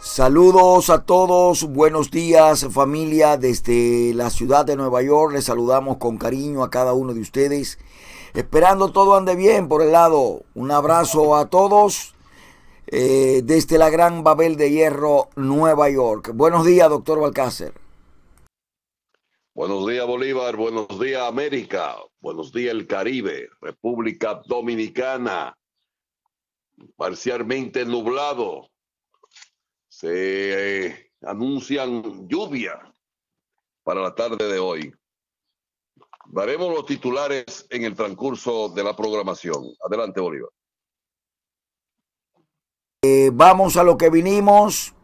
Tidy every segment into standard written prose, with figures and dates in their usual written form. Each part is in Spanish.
Saludos a todos, buenos días familia desde la ciudad de Nueva York. Les saludamos con cariño a cada uno de ustedes, esperando todo ande bien por el lado. Un abrazo a todos desde la Gran Babel de Hierro, Nueva York. Buenos días, doctor Balcácer. Buenos días, Bolívar. Buenos días, América. Buenos días, el Caribe, República Dominicana. Parcialmente nublado. Se anuncian lluvia para la tarde de hoy. Daremos los titulares en el transcurso de la programación. Adelante, Bolívar. Vamos a lo que vinimos.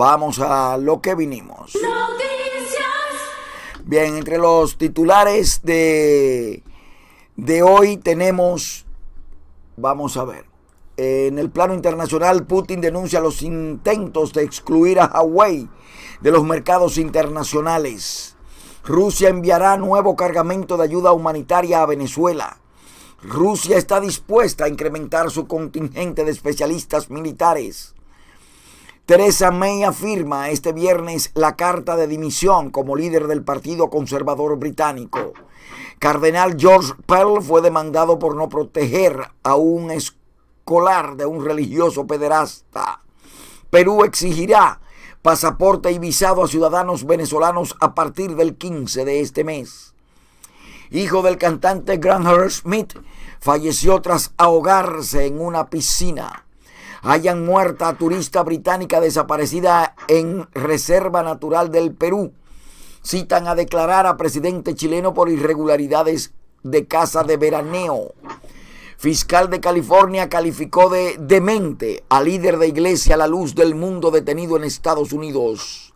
Bien, entre los titulares de hoy tenemos, vamos a ver. En el plano internacional, Putin denuncia los intentos de excluir a Huawei de los mercados internacionales. Rusia enviará nuevo cargamento de ayuda humanitaria a Venezuela. Rusia está dispuesta a incrementar su contingente de especialistas militares. Theresa May afirma este viernes la carta de dimisión como líder del Partido Conservador Británico. Cardenal George Pell fue demandado por no proteger a un escolar de un religioso pederasta. Perú exigirá pasaporte y visado a ciudadanos venezolanos a partir del 15 de este mes. Hijo del cantante Graham Smith falleció tras ahogarse en una piscina. Hallan muerta a turista británica desaparecida en Reserva Natural del Perú. Citan a declarar a presidente chileno por irregularidades de casa de veraneo. Fiscal de California calificó de demente al líder de Iglesia a la Luz del Mundo detenido en Estados Unidos.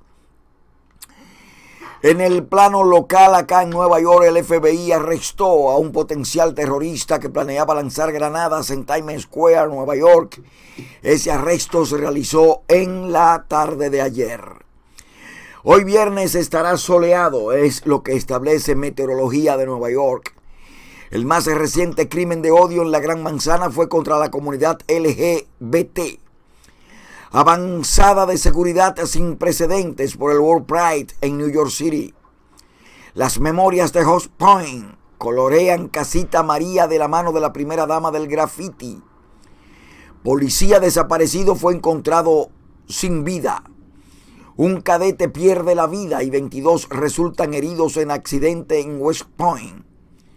En el plano local, acá en Nueva York, el FBI arrestó a un potencial terrorista que planeaba lanzar granadas en Times Square, Nueva York. Ese arresto se realizó en la tarde de ayer. Hoy viernes estará soleado, es lo que establece Meteorología de Nueva York. El más reciente crimen de odio en la Gran Manzana fue contra la comunidad LGBT. Avanzada de seguridad sin precedentes por el World Pride en New York City. Las memorias de Host Point colorean Casita María de la mano de la primera dama del graffiti. Policía desaparecido fue encontrado sin vida. Un cadete pierde la vida y 22 resultan heridos en accidente en West Point.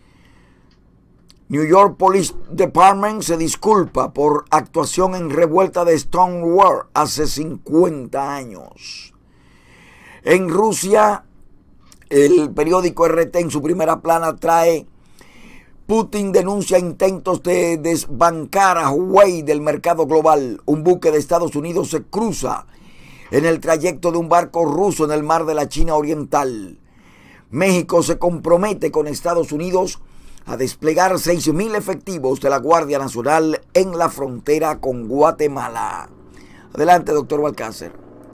New York Police Department se disculpa por actuación en revuelta de Stonewall hace 50 años. En Rusia, el periódico RT en su primera plana trae: Putin denuncia intentos de desbancar a Huawei del mercado global. Un buque de Estados Unidos se cruza en el trayecto de un barco ruso en el mar de la China Oriental. México se compromete con Estados Unidos a desplegar 6.000 efectivos de la Guardia Nacional en la frontera con Guatemala. Adelante, doctor Balcácer.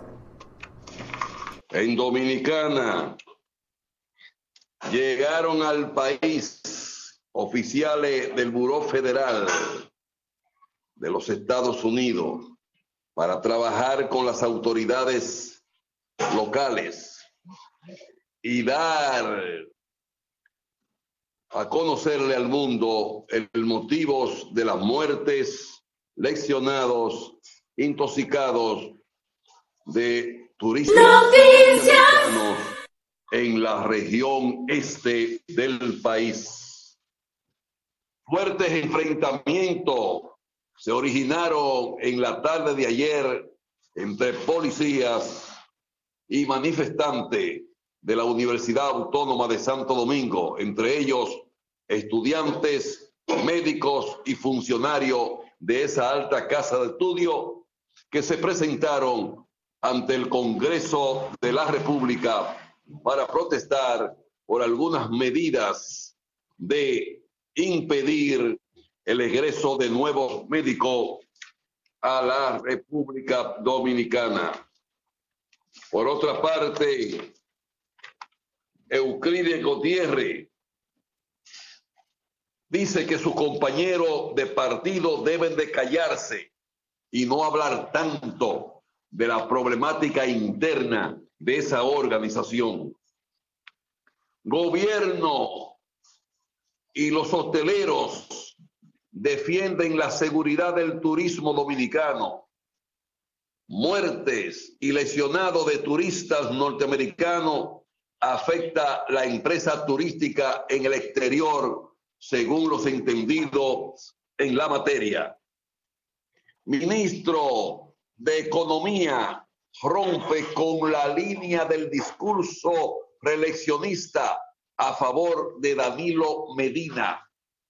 En Dominicana llegaron al país oficiales del Buró Federal de los Estados Unidos para trabajar con las autoridades locales y dar a conocerle al mundo el motivo de las muertes, lesionados, intoxicados de turistas americanos en la región este del país. Fuertes enfrentamientos se originaron en la tarde de ayer entre policías y manifestantes de la Universidad Autónoma de Santo Domingo, entre ellos estudiantes, médicos y funcionarios de esa alta casa de estudio que se presentaron ante el Congreso de la República para protestar por algunas medidas de impedir el egreso de nuevos médicos a la República Dominicana. Por otra parte, Euclides Gutiérrez dice que sus compañeros de partido deben de callarse y no hablar tanto de la problemática interna de esa organización. Gobierno y los hoteleros defienden la seguridad del turismo dominicano. Muertes y lesionados de turistas norteamericanos afecta la empresa turística en el exterior, según los entendidos en la materia. Ministro de Economía rompe con la línea del discurso reeleccionista a favor de Danilo Medina.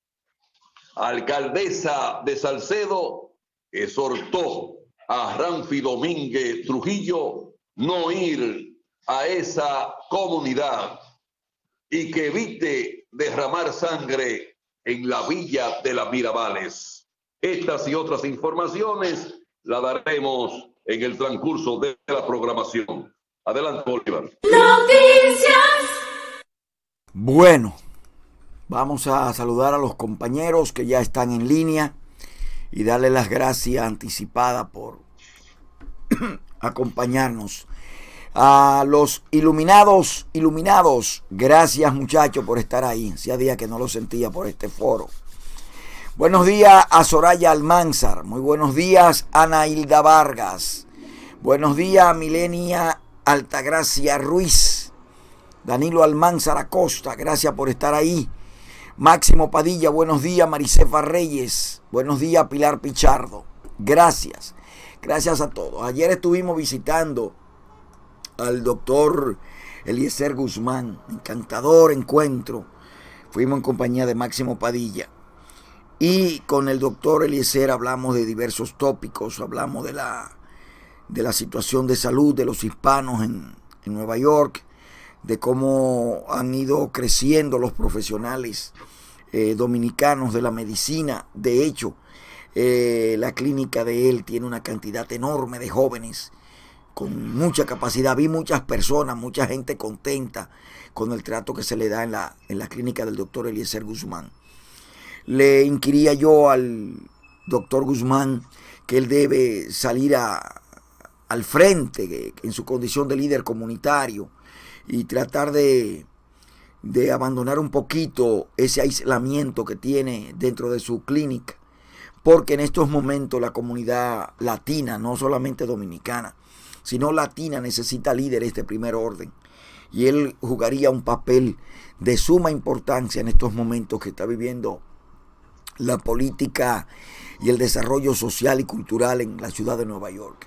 Alcaldesa de Salcedo exhortó a Ramfi Domínguez Trujillo no ir a esa comunidad y que evite derramar sangre en la villa de las Mirabales. Estas y otras informaciones las daremos en el transcurso de la programación. Adelante, Bolívar. Noticias. Bueno, vamos a saludar a los compañeros que ya están en línea y darle las gracias anticipadas por acompañarnos. A los iluminados, gracias muchachos por estar ahí. Hacía días que no lo sentía por este foro. Buenos días a Soraya Almanzar. Muy buenos días Ana Hilda Vargas. Buenos días a Milenia Altagracia Ruiz. Danilo Almanzar Acosta, gracias por estar ahí. Máximo Padilla, buenos días. Maricefa Reyes, buenos días. Pilar Pichardo, gracias. Gracias a todos. Ayer estuvimos visitando al doctor Eliezer Guzmán, encantador encuentro. Fuimos en compañía de Máximo Padilla. Y con el doctor Eliezer hablamos de diversos tópicos, hablamos de la situación de salud de los hispanos en Nueva York, de cómo han ido creciendo los profesionales dominicanos de la medicina. De hecho, la clínica de él tiene una cantidad enorme de jóvenes con mucha capacidad. Vi muchas personas, mucha gente contenta con el trato que se le da en la clínica del doctor Eliezer Guzmán. Le inquiría yo al doctor Guzmán que él debe salir al frente en su condición de líder comunitario y tratar de abandonar un poquito ese aislamiento que tiene dentro de su clínica, porque en estos momentos la comunidad latina, no solamente dominicana, sino latina, necesita líderes de primer orden, y él jugaría un papel de suma importancia en estos momentos que está viviendo la política y el desarrollo social y cultural en la ciudad de Nueva York.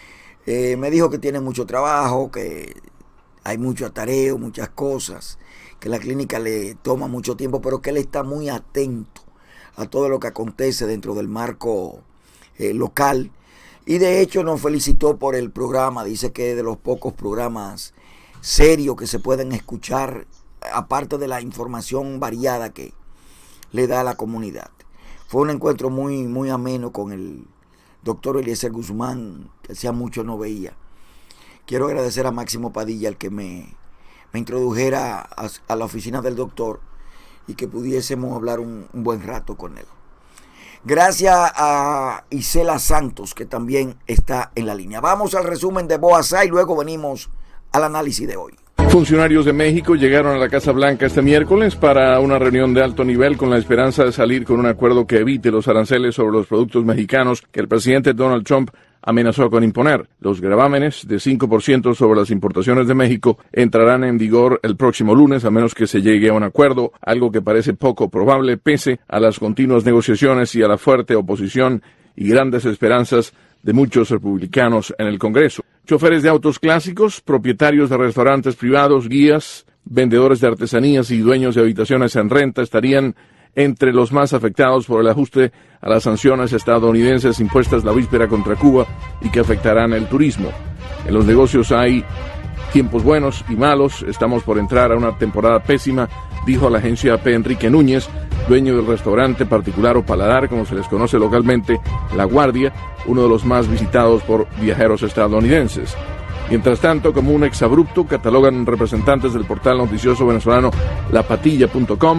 Me dijo que tiene mucho trabajo, que hay mucho atareo, muchas cosas, que la clínica le toma mucho tiempo, pero que él está muy atento a todo lo que acontece dentro del marco local. Y de hecho nos felicitó por el programa. Dice que es de los pocos programas serios que se pueden escuchar, aparte de la información variada que le da a la comunidad. Fue un encuentro muy, muy ameno con el doctor Eliezer Guzmán, que hacía mucho no veía. Quiero agradecer a Máximo Padilla, el que me introdujera a la oficina del doctor y que pudiésemos hablar un buen rato con él. Gracias a Isela Santos, que también está en la línea. Vamos al resumen de Boazá y luego venimos al análisis de hoy. Funcionarios de México llegaron a la Casa Blanca este miércoles para una reunión de alto nivel con la esperanza de salir con un acuerdo que evite los aranceles sobre los productos mexicanos que el presidente Donald Trump amenazó con imponer. Los gravámenes de 5% sobre las importaciones de México entrarán en vigor el próximo lunes, a menos que se llegue a un acuerdo, algo que parece poco probable pese a las continuas negociaciones y a la fuerte oposición y grandes esperanzas de muchos republicanos en el Congreso. Choferes de autos clásicos, propietarios de restaurantes privados, guías, vendedores de artesanías y dueños de habitaciones en renta estarían entre los más afectados por el ajuste a las sanciones estadounidenses impuestas la víspera contra Cuba y que afectarán el turismo. En los negocios hay tiempos buenos y malos. Estamos por entrar a una temporada pésima, dijo a la agencia AP Enrique Núñez, dueño del restaurante particular o paladar, como se les conoce localmente, La Guardia, uno de los más visitados por viajeros estadounidenses. Mientras tanto, como un exabrupto, catalogan representantes del portal noticioso venezolano lapatilla.com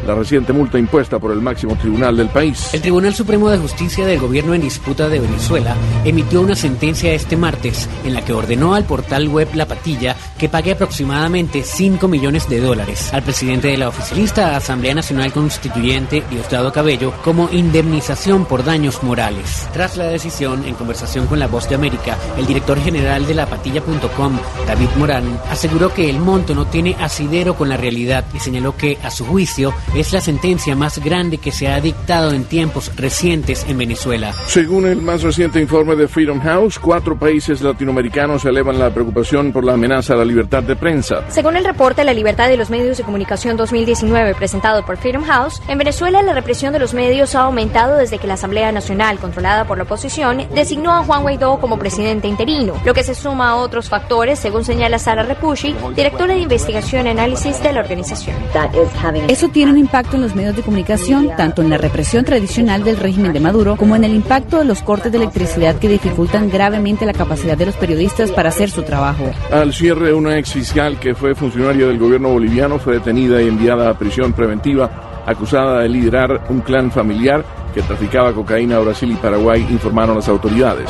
la reciente multa impuesta por el máximo tribunal del país. El Tribunal Supremo de Justicia del Gobierno en Disputa de Venezuela emitió una sentencia este martes en la que ordenó al portal web La Patilla que pague aproximadamente $5 millones al presidente de la oficialista Asamblea Nacional Constituyente, Diosdado Cabello, como indemnización por daños morales. Tras la decisión, en conversación con La Voz de América, el director general de lapatilla.com, David Morán, aseguró que el monto no tiene asidero con la realidad y señaló que, a su juicio, es la sentencia más grande que se ha dictado en tiempos recientes en Venezuela. Según el más reciente informe de Freedom House, 4 países latinoamericanos elevan la preocupación por la amenaza a la libertad de prensa. Según el reporte La Libertad de los Medios de Comunicación 2019 presentado por Freedom House, en Venezuela la represión de los medios ha aumentado desde que la Asamblea Nacional, controlada por la oposición, designó a Juan Guaidó como presidente interino, lo que se suma a otros factores, según señala Sara Repucci, directora de investigación y análisis de la organización. Eso tiene un impacto en los medios de comunicación, tanto en la represión tradicional del régimen de Maduro, como en el impacto de los cortes de electricidad que dificultan gravemente la capacidad de los periodistas para hacer su trabajo. Al cierre, una exfiscal que fue funcionaria del gobierno boliviano fue detenida y enviada a prisión preventiva, acusada de liderar un clan familiar que traficaba cocaína a Brasil y Paraguay, informaron las autoridades.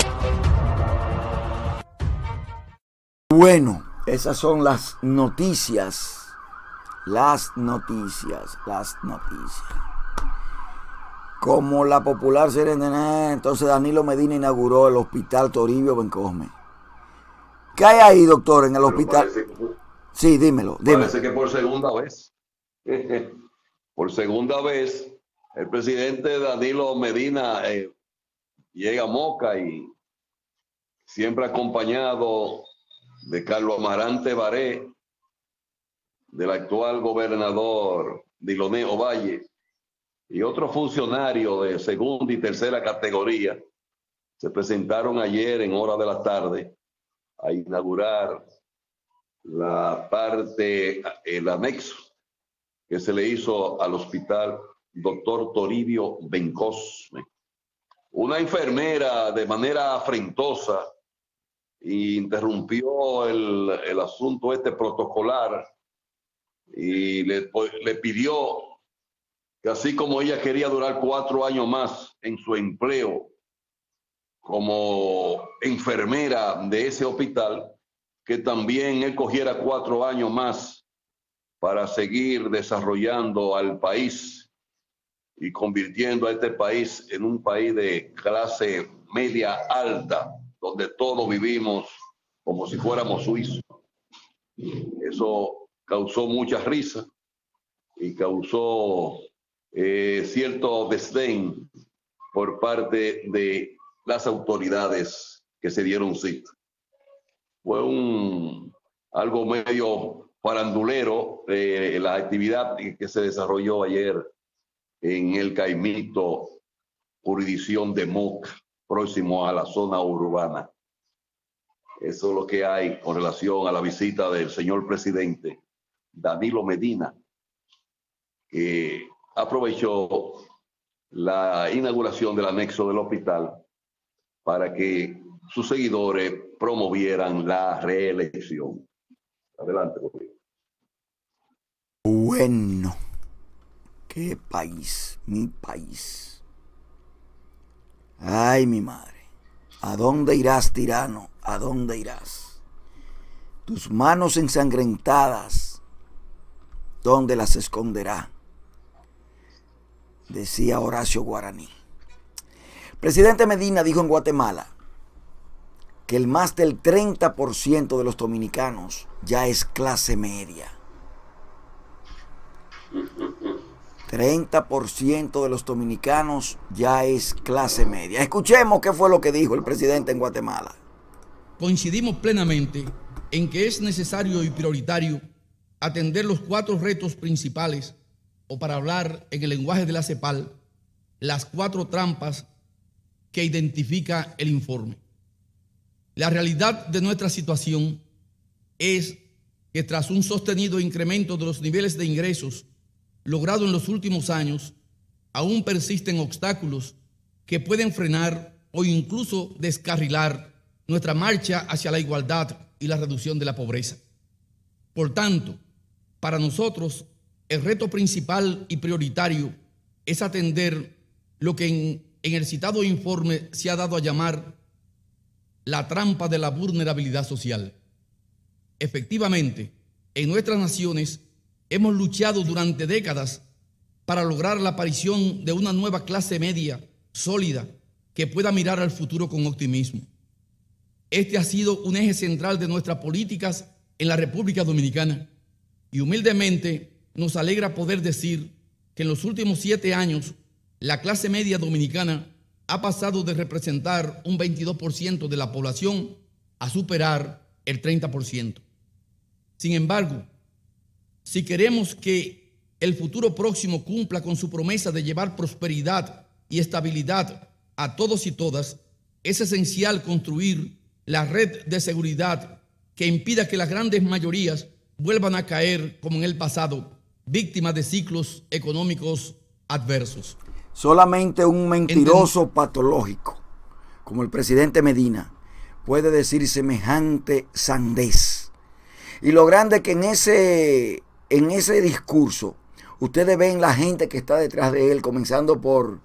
Bueno, esas son las noticias. Las noticias. Como la popular serie, entonces Danilo Medina inauguró el hospital Toribio Bencosme. ¿Qué hay ahí, doctor, en el hospital? Sí, dímelo. Parece que por segunda vez. Por segunda vez, el presidente Danilo Medina llega a Moca y siempre acompañado de Carlos Amarante Baré, del actual gobernador Diloné Ovalle y otros funcionarios de segunda y tercera categoría, se presentaron ayer en hora de la tarde a inaugurar la parte, el anexo que se le hizo al hospital Dr. Toribio Bencosme. Una enfermera de manera afrentosa interrumpió el asunto protocolar y le pidió que, así como ella quería durar 4 años más en su empleo como enfermera de ese hospital, que también él cogiera 4 años más para seguir desarrollando al país y convirtiendo a este país en un país de clase media alta, donde todos vivimos como si fuéramos suizos. Eso causó mucha risa y causó cierto desdén por parte de las autoridades que se dieron cita. Fue algo medio farandulero la actividad que se desarrolló ayer en el Caimito, jurisdicción de Moca, próximo a la zona urbana. Eso es lo que hay con relación a la visita del señor presidente Danilo Medina, que aprovechó la inauguración del anexo del hospital para que sus seguidores promovieran la reelección. Adelante, conmigo. Bueno, qué país, mi país. Ay, mi madre. ¿A dónde irás, tirano? ¿A dónde irás? Tus manos ensangrentadas, ¿dónde las esconderá? Decía Horacio Guaraní. El presidente Medina dijo en Guatemala que el más del 30% de los dominicanos ya es clase media. 30% de los dominicanos ya es clase media. Escuchemos qué fue lo que dijo el presidente en Guatemala. Coincidimos plenamente en que es necesario y prioritario atender los 4 retos principales, o para hablar en el lenguaje de la CEPAL, las 4 trampas que identifica el informe. La realidad de nuestra situación es que tras un sostenido incremento de los niveles de ingresos logrado en los últimos años, aún persisten obstáculos que pueden frenar o incluso descarrilar nuestra marcha hacia la igualdad y la reducción de la pobreza. Por tanto, para nosotros, el reto principal y prioritario es atender lo que en el citado informe se ha dado a llamar la trampa de la vulnerabilidad social. Efectivamente, en nuestras naciones hemos luchado durante décadas para lograr la aparición de una nueva clase media sólida que pueda mirar al futuro con optimismo. Este ha sido un eje central de nuestras políticas en la República Dominicana y humildemente nos alegra poder decir que en los últimos 7 años la clase media dominicana ha pasado de representar un 22% de la población a superar el 30%. Sin embargo, si queremos que el futuro próximo cumpla con su promesa de llevar prosperidad y estabilidad a todos y todas, es esencial construir la red de seguridad que impida que las grandes mayorías vuelvan a caer, como en el pasado, víctimas de ciclos económicos adversos. Solamente un mentiroso patológico, como el presidente Medina, puede decir semejante sandez. Y lo grande es que en ese discurso, ustedes ven la gente que está detrás de él, comenzando por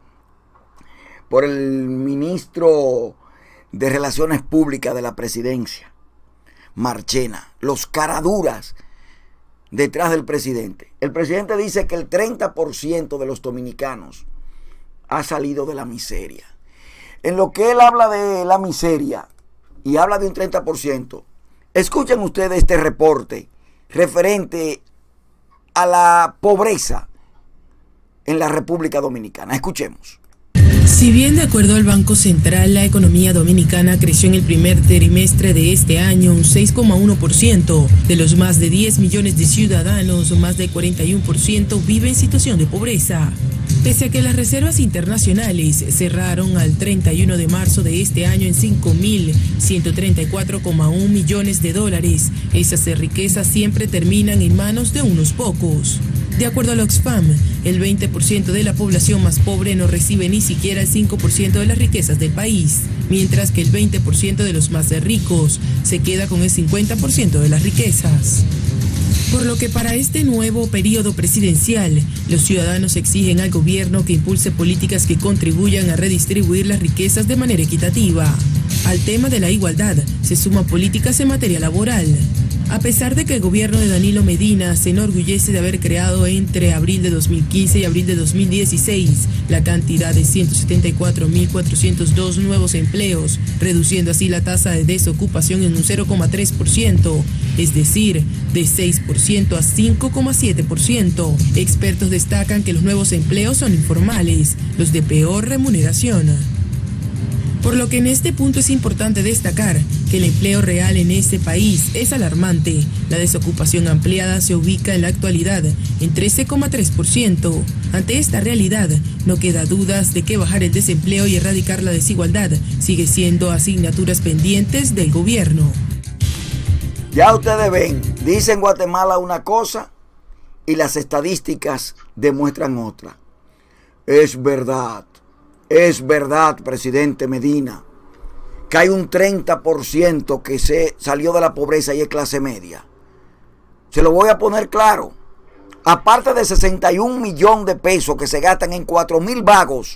el ministro de Relaciones Públicas de la Presidencia, Marchena, los caraduras detrás del presidente. El presidente dice que el 30% de los dominicanos ha salido de la miseria. En lo que él habla de la miseria y habla de un 30%, escuchen ustedes este reporte referente a la pobreza en la República Dominicana. Escuchemos. Si bien, de acuerdo al Banco Central, la economía dominicana creció en el primer trimestre de este año un 6,1%, de los más de 10 millones de ciudadanos, más del 41% vive en situación de pobreza. Pese a que las reservas internacionales cerraron al 31 de marzo de este año en 5.134,1 millones de dólares, esas riquezas siempre terminan en manos de unos pocos. De acuerdo a la Oxfam, el 20% de la población más pobre no recibe ni siquiera el 5% de las riquezas del país, mientras que el 20% de los más ricos se queda con el 50% de las riquezas. Por lo que para este nuevo periodo presidencial, los ciudadanos exigen al gobierno que impulse políticas que contribuyan a redistribuir las riquezas de manera equitativa. Al tema de la igualdad se suman políticas en materia laboral. A pesar de que el gobierno de Danilo Medina se enorgullece de haber creado entre abril de 2015 y abril de 2016 la cantidad de 174.402 nuevos empleos, reduciendo así la tasa de desocupación en un 0,3%, es decir, de 6% a 5,7%. Expertos destacan que los nuevos empleos son informales, los de peor remuneración. Por lo que en este punto es importante destacar que el empleo real en este país es alarmante. La desocupación ampliada se ubica en la actualidad en 13,3%. Ante esta realidad, no queda dudas de que bajar el desempleo y erradicar la desigualdad sigue siendo asignaturas pendientes del gobierno. Ya ustedes ven, dicen Guatemala una cosa y las estadísticas demuestran otra. Es verdad, presidente Medina, que hay un 30% que se salió de la pobreza y es clase media. Se lo voy a poner claro. Aparte de 61 millones de pesos que se gastan en 4,000 vagos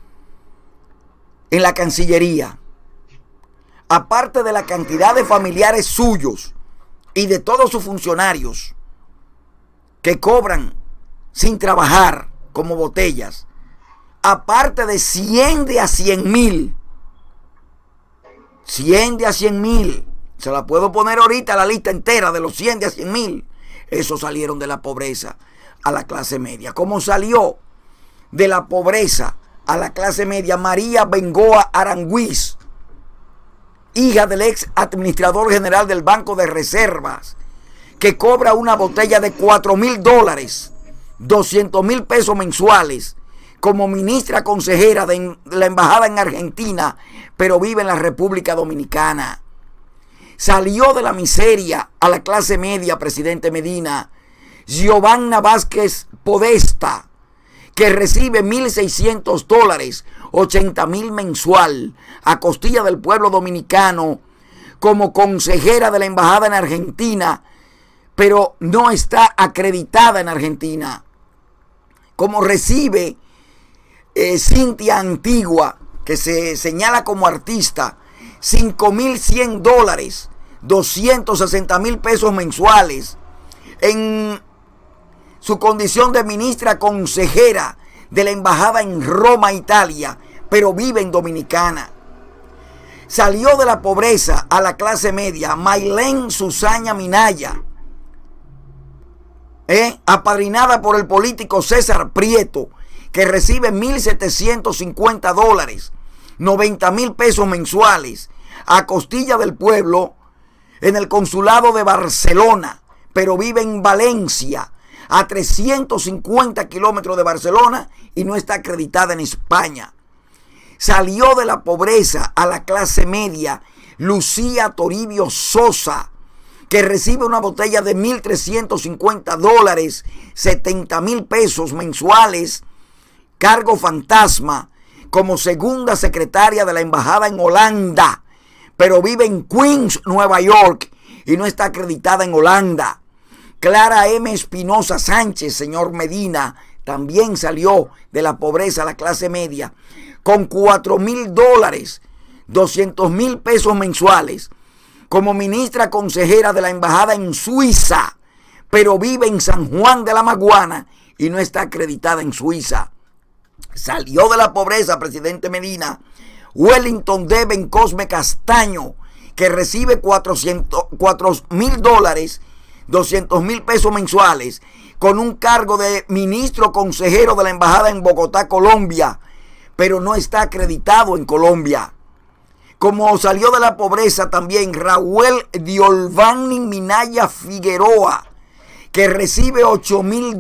en la Cancillería, aparte de la cantidad de familiares suyos y de todos sus funcionarios que cobran sin trabajar como botellas, aparte de 100 de a 100 mil, 100 de a 100 mil, se la puedo poner ahorita la lista entera de los 100 de a 100 mil, esos salieron de la pobreza a la clase media. ¿Cómo salió de la pobreza a la clase media María Bengoa Aranguiz, hija del ex administrador general del Banco de Reservas, que cobra una botella de $4,000, 200,000 pesos mensuales, como ministra consejera de la embajada en Argentina, pero vive en la República Dominicana? Salió de la miseria a la clase media, presidente Medina, Giovanna Vázquez Podesta, que recibe $1,600, 80,000 mensual, a costilla del pueblo dominicano, como consejera de la embajada en Argentina, pero no está acreditada en Argentina. Como recibe Cintia Antigua, que se señala como artista, $5.100, 260.000 pesos mensuales, en su condición de ministra consejera de la embajada en Roma, Italia, pero vive en Dominicana. Salió de la pobreza a la clase media Maylén Susaña Minaya, apadrinada por el político César Prieto, que recibe $1.750, 90.000 pesos mensuales, a costilla del pueblo, en el consulado de Barcelona, pero vive en Valencia, a 350 kilómetros de Barcelona, y no está acreditada en España. Salió de la pobreza a la clase media Lucía Toribio Sosa, que recibe una botella de $1.350, 70.000 pesos mensuales, cargo fantasma, como segunda secretaria de la embajada en Holanda, pero vive en Queens, Nueva York, y no está acreditada en Holanda. Clara M. Espinosa Sánchez, señor Medina, también salió de la pobreza a la clase media, con $4.000, 200.000 pesos mensuales, como ministra consejera de la embajada en Suiza, pero vive en San Juan de la Maguana y no está acreditada en Suiza. Salió de la pobreza, presidente Medina, Wellington D. Bencosme Castaño, que recibe $4.000, 200.000 pesos mensuales, con un cargo de ministro consejero de la embajada en Bogotá, Colombia, pero no está acreditado en Colombia. Como salió de la pobreza también Raúl Diolvani Minaya Figueroa, que recibe $8.000,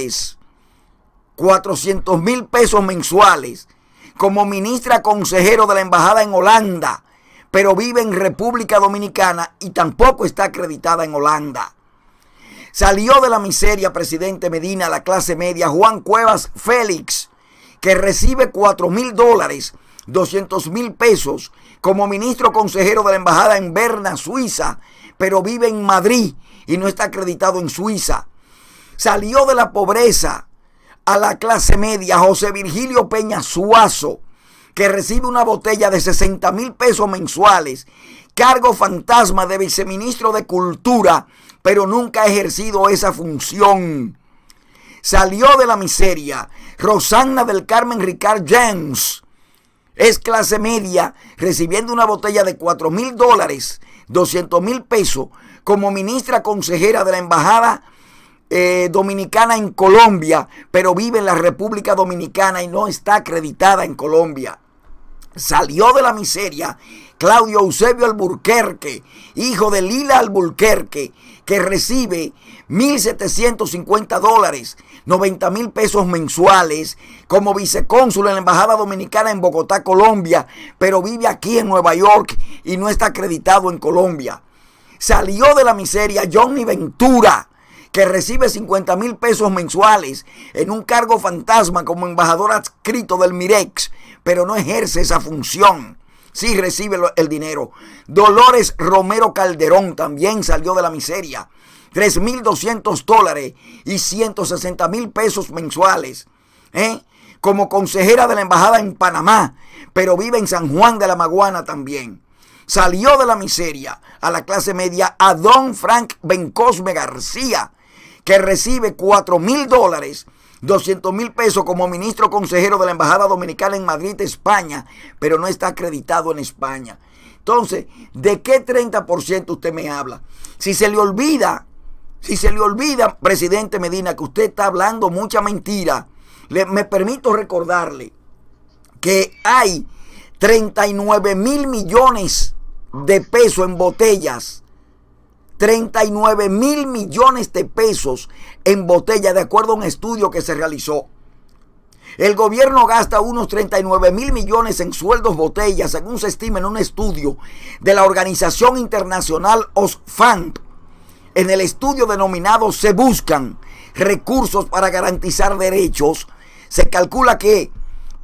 400.000 pesos mensuales, como ministra consejero de la embajada en Holanda, pero vive en República Dominicana y tampoco está acreditada en Holanda. Salió de la miseria, presidente Medina, la clase media Juan Cuevas Félix, que recibe $4.000, 200.000 pesos, como ministro consejero de la embajada en Berna, Suiza, pero vive en Madrid y no está acreditado en Suiza. Salió de la pobreza a la clase media José Virgilio Peña Suazo, que recibe una botella de $60.000 pesos mensuales, cargo fantasma de viceministro de Cultura, pero nunca ha ejercido esa función. Salió de la miseria Rosana del Carmen Ricard James, es clase media, recibiendo una botella de $4.000, 200.000 pesos, como ministra consejera de la embajada dominicana en Colombia, pero vive en la República Dominicana y no está acreditada en Colombia. Salió de la miseria Claudio Eusebio Alburquerque, hijo de Lila Alburquerque, que recibe $1.750, 90.000 pesos mensuales, como vicecónsul en la embajada dominicana en Bogotá, Colombia, pero vive aquí en Nueva York y no está acreditado en Colombia. Salió de la miseria Johnny Ventura, que recibe $50.000 pesos mensuales en un cargo fantasma como embajador adscrito del Mirex, pero no ejerce esa función. Sí recibe el dinero. Dolores Romero Calderón también salió de la miseria, $3.200 y 160.000 pesos mensuales, como consejera de la embajada en Panamá, pero vive en San Juan de la Maguana también. Salió de la miseria a la clase media a don Frank Bencosme García, que recibe $4.000, 200.000 pesos como ministro consejero de la embajada dominicana en Madrid, España, pero no está acreditado en España. Entonces, ¿de qué 30% usted me habla? Si se le olvida, presidente Medina, que usted está hablando mucha mentira, me permito recordarle que hay 39.000 millones de pesos en botellas, 39.000 millones de pesos en botellas, de acuerdo a un estudio que se realizó. El gobierno gasta unos 39.000 millones en sueldos botellas, según se estima en un estudio de la organización internacional Oxfam. En el estudio denominado Se buscan recursos para garantizar derechos, se calcula que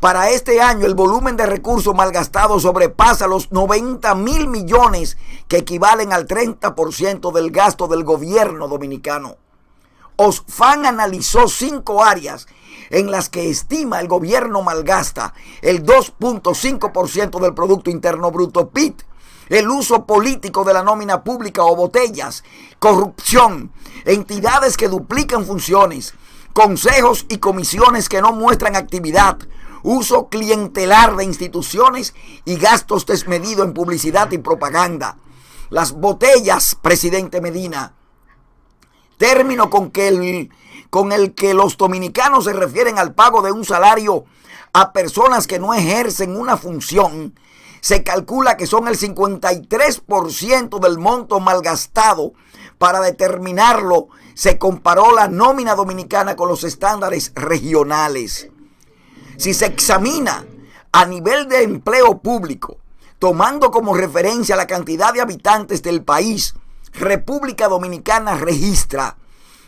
Para este año el volumen de recursos malgastados sobrepasa los 90.000 millones, que equivalen al 30% del gasto del gobierno dominicano. Oxfam analizó 5 áreas en las que estima el gobierno malgasta el 2.5% del Producto Interno Bruto PIB, el uso político de la nómina pública o botellas, corrupción, entidades que duplican funciones, consejos y comisiones que no muestran actividad, uso clientelar de instituciones y gastos desmedidos en publicidad y propaganda. Las botellas, presidente Medina, término con el que los dominicanos se refieren al pago de un salario a personas que no ejercen una función, se calcula que son el 53% del monto malgastado. Para determinarlo, se comparó la nómina dominicana con los estándares regionales. Si se examina a nivel de empleo público, tomando como referencia la cantidad de habitantes del país, República Dominicana registra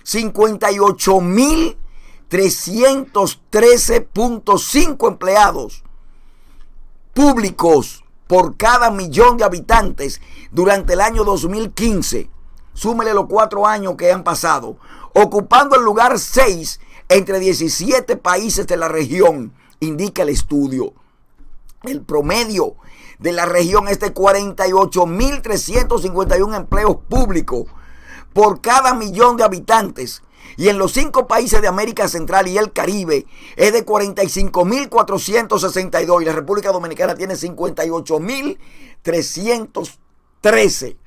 58.313.5 empleados públicos por cada millón de habitantes durante el año 2015. Súmele los 4 años que han pasado, ocupando el lugar 6 entre 17 países de la región, indica el estudio. El promedio de la región es de 48.351 empleos públicos por cada millón de habitantes, y en los 5 países de América Central y el Caribe es de 45.462, y la República Dominicana tiene 58.313.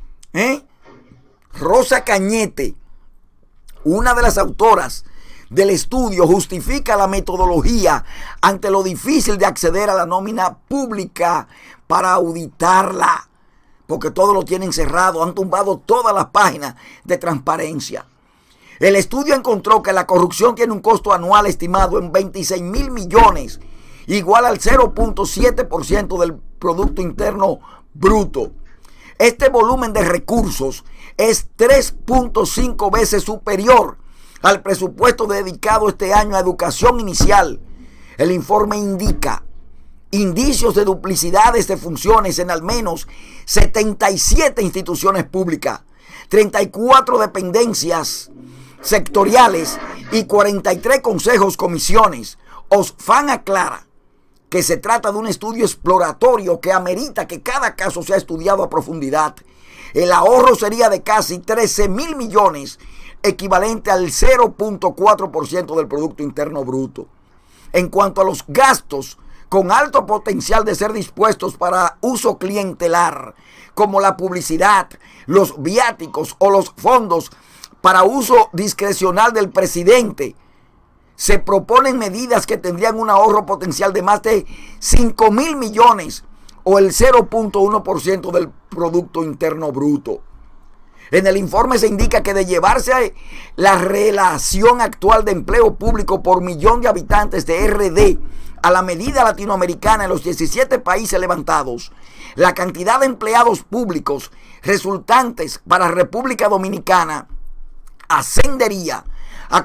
Rosa Cañete, una de las autoras del estudio, justifica la metodología ante lo difícil de acceder a la nómina pública para auditarla, porque todo lo tienen cerrado, han tumbado todas las páginas de transparencia. El estudio encontró que la corrupción tiene un costo anual estimado en 26.000 millones, igual al 0.7% del Producto Interno Bruto. Este volumen de recursos es 3.5 veces superior al presupuesto dedicado este año a educación inicial. El informe indica indicios de duplicidades de funciones en al menos 77 instituciones públicas, 34 dependencias sectoriales y 43 consejos, comisiones. Oxfam aclara que se trata de un estudio exploratorio que amerita que cada caso sea estudiado a profundidad. El ahorro sería de casi 13.000 millones, equivalente al 0.4% del Producto Interno Bruto. En cuanto a los gastos con alto potencial de ser dispuestos para uso clientelar, como la publicidad, los viáticos o los fondos para uso discrecional del presidente, se proponen medidas que tendrían un ahorro potencial de más de 5.000 millones o el 0.1% del Producto Interno Bruto. En el informe se indica que de llevarse la relación actual de empleo público por millón de habitantes de RD a la medida latinoamericana en los 17 países levantados, la cantidad de empleados públicos resultantes para República Dominicana ascendería a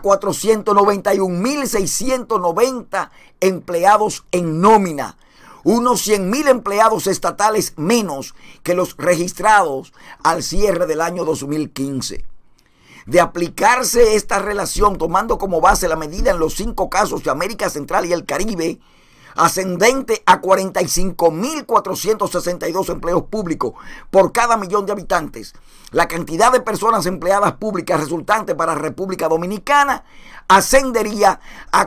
491.690 empleados en nómina, unos 100.000 empleados estatales menos que los registrados al cierre del año 2015. De aplicarse esta relación, tomando como base la medida en los 5 casos de América Central y el Caribe, ascendente a 45.462 empleos públicos por cada millón de habitantes, la cantidad de personas empleadas públicas resultante para República Dominicana ascendería a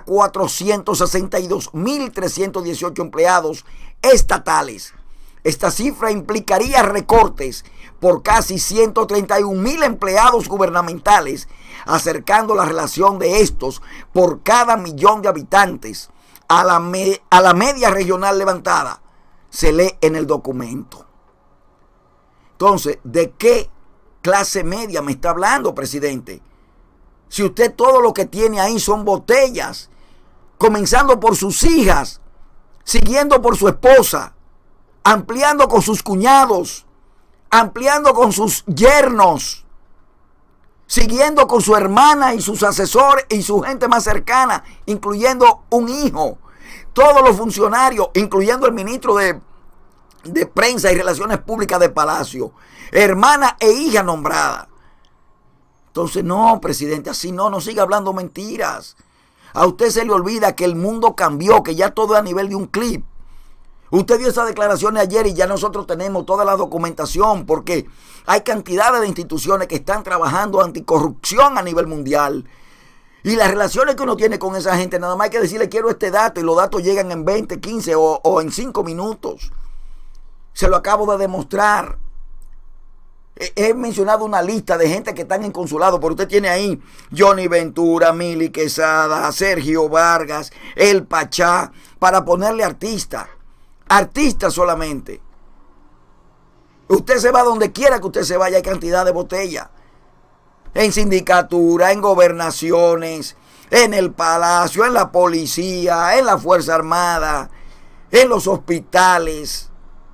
462.318 empleados estatales. Esta cifra implicaría recortes por casi 131.000 empleados gubernamentales, acercando la relación de estos por cada millón de habitantes a la media regional levantada. Se lee en el documento. Entonces, ¿de qué clase media me está hablando, presidente? Si usted todo lo que tiene ahí son botellas, comenzando por sus hijas, siguiendo por su esposa, ampliando con sus cuñados, ampliando con sus yernos, siguiendo con su hermana y sus asesores y su gente más cercana, incluyendo un hijo. todos los funcionarios, incluyendo el ministro de Prensa y Relaciones Públicas de Palacio, hermana e hija nombrada. Entonces, no, presidente, así no siga hablando mentiras. A usted se le olvida que el mundo cambió, que ya todo es a nivel de un clip. Usted dio esas declaraciones ayer y ya nosotros tenemos toda la documentación, porque hay cantidades de instituciones que están trabajando anticorrupción a nivel mundial. Y las relaciones que uno tiene con esa gente, nada más hay que decirle quiero este dato y los datos llegan en 20, 15 o en 5 minutos. Se lo acabo de demostrar. He mencionado una lista de gente que están en consulado, pero usted tiene ahí Johnny Ventura, Mili Quesada, Sergio Vargas, El Pachá, para ponerle artista. Artista solamente. Usted se va donde quiera que usted se vaya, hay cantidad de botellas. En sindicatura, en gobernaciones, en el palacio, en la policía, en la Fuerza Armada, en los hospitales,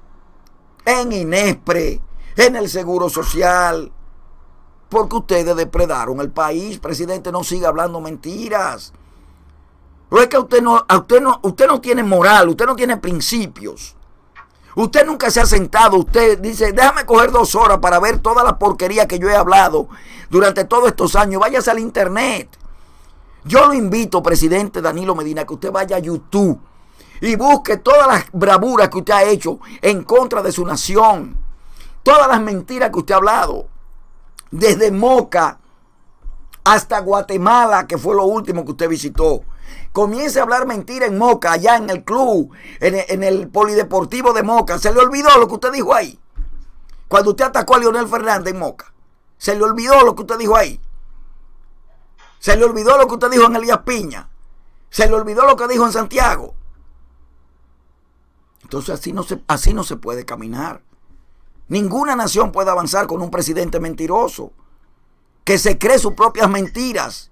en INESPRE, en el Seguro Social, porque ustedes depredaron el país. Presidente, no siga hablando mentiras. Pero es que usted no tiene moral, usted no tiene principios. Usted nunca se ha sentado, usted dice, déjame coger 2 horas para ver toda la porquería que yo he hablado durante todos estos años. Váyase al internet. Yo lo invito, presidente Danilo Medina, que usted vaya a YouTube y busque todas las bravuras que usted ha hecho en contra de su nación. Todas las mentiras que usted ha hablado. Desde Moca hasta Guatemala, que fue lo último que usted visitó. Comience a hablar mentira en Moca, allá en el club, en el polideportivo de Moca. ¿Se le olvidó lo que usted dijo ahí? Cuando usted atacó a Leonel Fernández en Moca. ¿Se le olvidó lo que usted dijo ahí? ¿Se le olvidó lo que usted dijo en Elías Piña? ¿Se le olvidó lo que dijo en Santiago? Entonces así no se puede caminar. Ninguna nación puede avanzar con un presidente mentiroso, que se cree sus propias mentiras.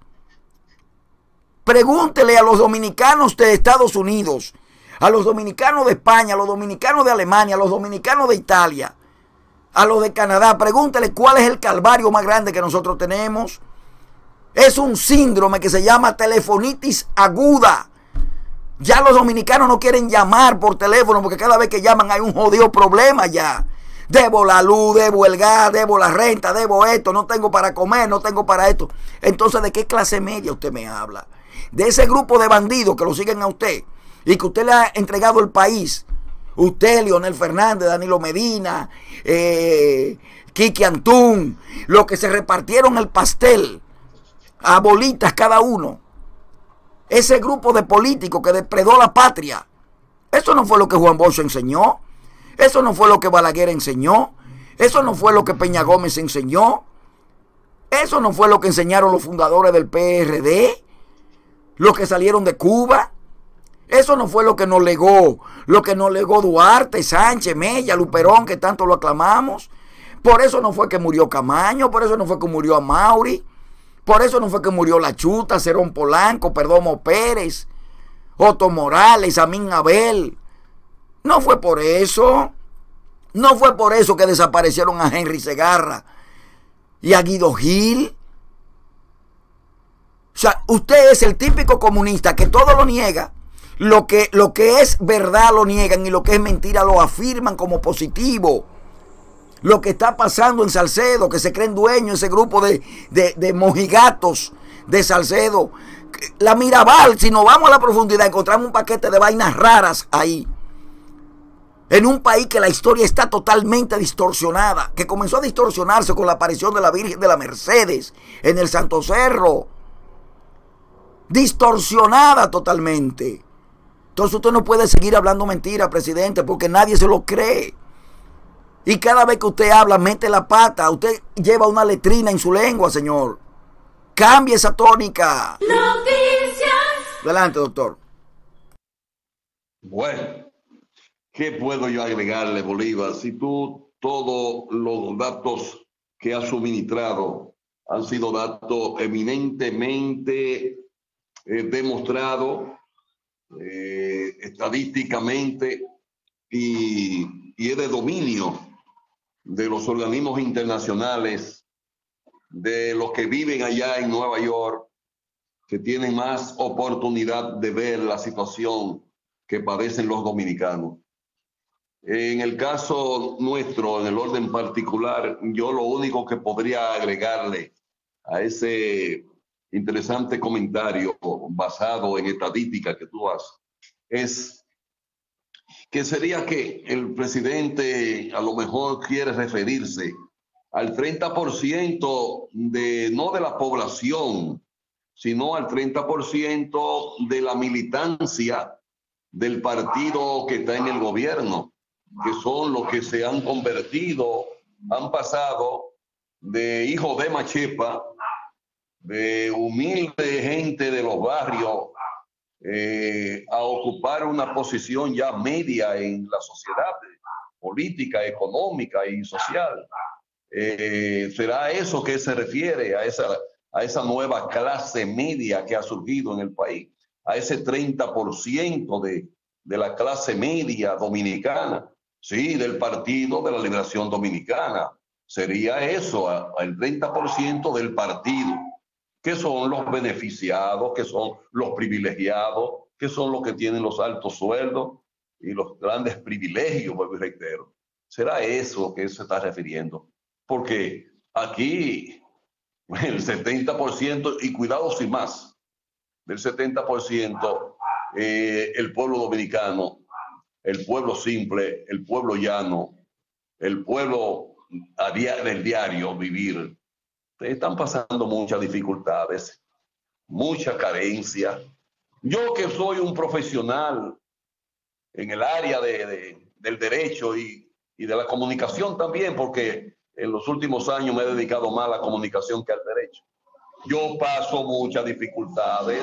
Pregúntele a los dominicanos de Estados Unidos, a los dominicanos de España, a los dominicanos de Alemania, a los dominicanos de Italia, a los de Canadá. Pregúntele cuál es el calvario más grande que nosotros tenemos. Es un síndrome que se llama telefonitis aguda. Ya los dominicanos no quieren llamar por teléfono porque cada vez que llaman hay un jodido problema ya. Debo la luz, debo el gas, debo la renta, debo esto, no tengo para comer, no tengo para esto. Entonces, ¿de qué clase media usted me habla? De ese grupo de bandidos que lo siguen a usted y que usted le ha entregado el país. Usted, Leonel Fernández, Danilo Medina, Kiki Antún, los que se repartieron el pastel a bolitas cada uno. Ese grupo de políticos que depredó la patria. Eso no fue lo que Juan Bosch enseñó. Eso no fue lo que Balaguer enseñó. Eso no fue lo que Peña Gómez enseñó. Eso no fue lo que enseñaron los fundadores del PRD. Los que salieron de Cuba. Eso no fue lo que nos legó Duarte, Sánchez, Mella, Luperón, que tanto lo aclamamos. Por eso no fue que murió Camaño, por eso no fue que murió Amaury, por eso no fue que murió La Chuta, Cerón Polanco, Perdomo Pérez, Otto Morales, Amin Abel. No fue por eso. No fue por eso que desaparecieron a Henry Segarra y a Guido Gil. O sea, usted es el típico comunista que todo lo niega. Lo que es verdad lo niegan y lo que es mentira lo afirman como positivo. Lo que está pasando en Salcedo, que se creen dueños, ese grupo de mojigatos de Salcedo. La Mirabal, si nos vamos a la profundidad, encontramos un paquete de vainas raras ahí. En un país que la historia está totalmente distorsionada, que comenzó a distorsionarse con la aparición de la Virgen de la Mercedes en el Santo Cerro. Distorsionada totalmente. Entonces usted no puede seguir hablando mentiras, presidente, porque nadie se lo cree. Y cada vez que usted habla, mete la pata. Usted lleva una letrina en su lengua, señor. Cambie esa tónica. Noticias. Adelante, doctor. Bueno, ¿qué puedo yo agregarle, Bolívar? Si tú todos los datos que has suministrado han sido datos eminentemente demostrados estadísticamente y es de dominio de los organismos internacionales, de los que viven allá en Nueva York, que tienen más oportunidad de ver la situación que padecen los dominicanos. En el caso nuestro, en el orden particular, yo lo único que podría agregarle a ese interesante comentario basado en estadística que tú haces es que sería que el presidente a lo mejor quiere referirse al 30% no de la población, sino al 30% de la militancia del partido que está en el gobierno, que son los que se han convertido, han pasado de hijos de Machepa, de humilde gente de los barrios, a ocupar una posición ya media en la sociedad política, económica y social. ¿Será a eso que se refiere, a esa nueva clase media que ha surgido en el país, a ese 30% de la clase media dominicana? Sí, del Partido de la Liberación Dominicana. Sería eso, el 30% del partido, que son los beneficiados, que son los privilegiados, que son los que tienen los altos sueldos y los grandes privilegios, vuelvo y reitero. ¿Será eso que se está refiriendo? Porque aquí el 70%, y cuidado sin más, del 70%, el pueblo dominicano, el pueblo simple, el pueblo llano, el pueblo del diario vivir, están pasando muchas dificultades, mucha carencia. Yo que soy un profesional en el área del derecho y de la comunicación también, porque en los últimos años me he dedicado más a la comunicación que al derecho. Yo paso muchas dificultades.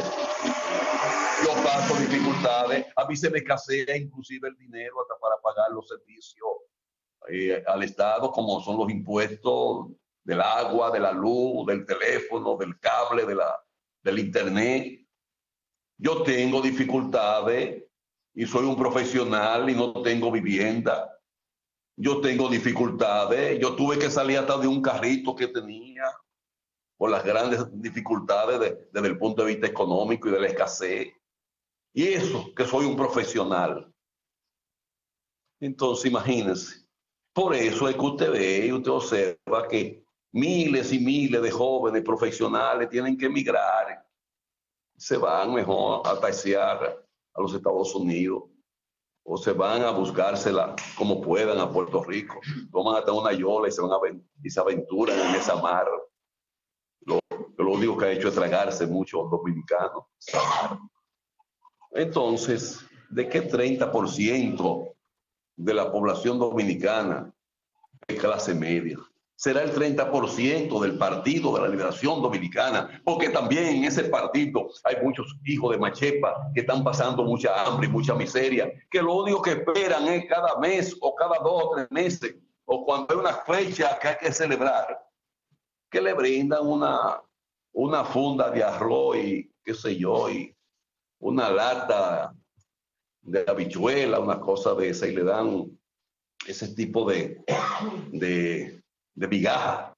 A mí se me escasea inclusive el dinero hasta para pagar los servicios al Estado, como son los impuestos del agua, de la luz, del teléfono, del cable, del internet. Yo tengo dificultades y soy un profesional y no tengo vivienda. Yo tengo dificultades. Yo tuve que salir hasta de un carrito que tenía por las grandes dificultades desde el punto de vista económico y de la escasez. Y eso, que soy un profesional. Entonces, imagínense. Por eso es que usted ve y usted observa que miles y miles de jóvenes profesionales tienen que emigrar. Se van mejor a taxiar a los Estados Unidos o se van a buscársela como puedan a Puerto Rico. Toman hasta una yola y se aventuran en esa mar. Lo único que ha hecho es tragarse muchos dominicanos. Entonces, ¿de qué 30% de la población dominicana es clase media? Será el 30% del Partido de la Liberación Dominicana, porque también en ese partido hay muchos hijos de Machepa que están pasando mucha hambre y mucha miseria, que lo único que esperan es cada mes o cada 2 o 3 meses, o cuando hay una fecha que hay que celebrar, que le brindan una funda de arroz y qué sé yo, y una lata de habichuela, una cosa de esa, y le dan ese tipo de migaja,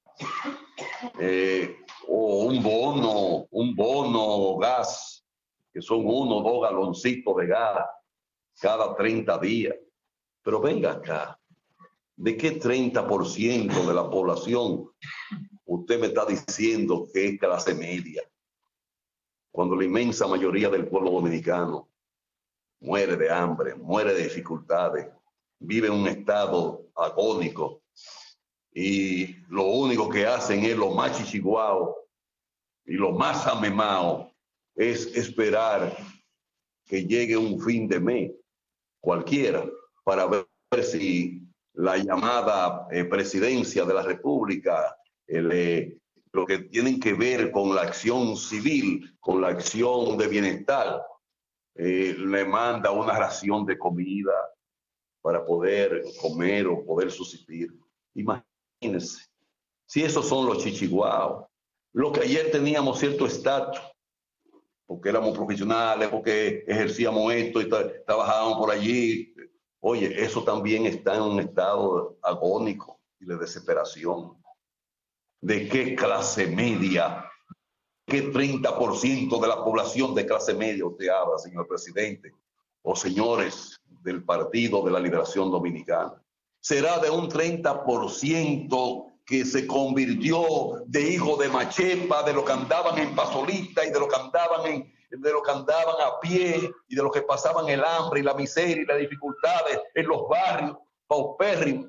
o un bono gas, que son 1 o 2 galoncitos de gas cada 30 días. Pero venga acá, ¿de qué 30% de la población usted me está diciendo que es clase media? Cuando la inmensa mayoría del pueblo dominicano muere de hambre, muere de dificultades, vive en un estado agónico, y lo único que hacen es lo más chichiguao y lo más amemao es esperar que llegue un fin de mes cualquiera para ver si la llamada presidencia de la República, lo que tienen que ver con la acción civil, con la acción de bienestar, le manda una ración de comida para poder comer o poder subsistir. Imagínense, si esos son los chichiguaos, lo que ayer teníamos cierto estatus, porque éramos profesionales, porque ejercíamos esto y trabajábamos por allí. Oye, eso también está en un estado agónico y de desesperación. ¿De qué clase media? ¿Qué 30% de la población de clase media usted habla, señor presidente? o señores del Partido de la Liberación Dominicana. Será de un 30% que se convirtió de hijo de Machepa, de los que andaban en pasolita y de los que andaban a pie y de los que pasaban el hambre y la miseria y las dificultades en los barrios paupérrimos.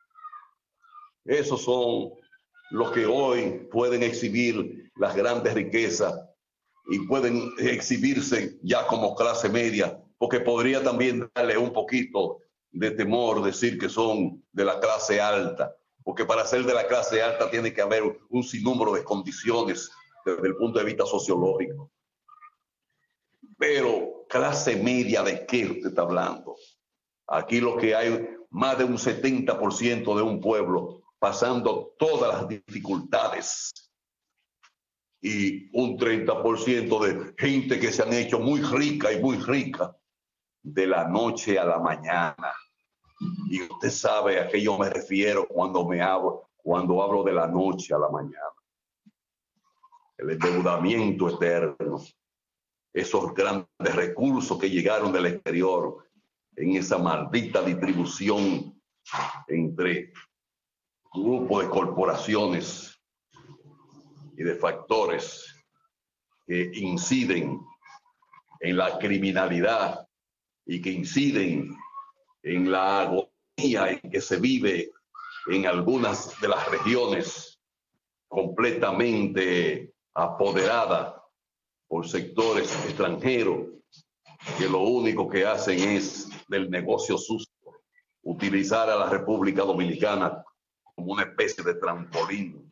Esos son los que hoy pueden exhibir las grandes riquezas y pueden exhibirse ya como clase media, porque podría también darle un poquito de temor decir que son de la clase alta, porque para ser de la clase alta tiene que haber un sinnúmero de condiciones desde el punto de vista sociológico. Pero clase media, ¿de qué usted está hablando? Aquí lo que hay, más de un 70% de un pueblo pasando todas las dificultades y un 30% de gente que se han hecho muy rica de la noche a la mañana. Y usted sabe a qué yo me refiero cuando hablo de la noche a la mañana. El endeudamiento eterno, esos grandes recursos que llegaron del exterior en esa maldita distribución entre grupos de corporaciones y de factores que inciden en la criminalidad y que inciden en la agonía en que se vive en algunas de las regiones completamente apoderada por sectores extranjeros que lo único que hacen es del negocio sucio, utilizar a la República Dominicana como una especie de trampolín.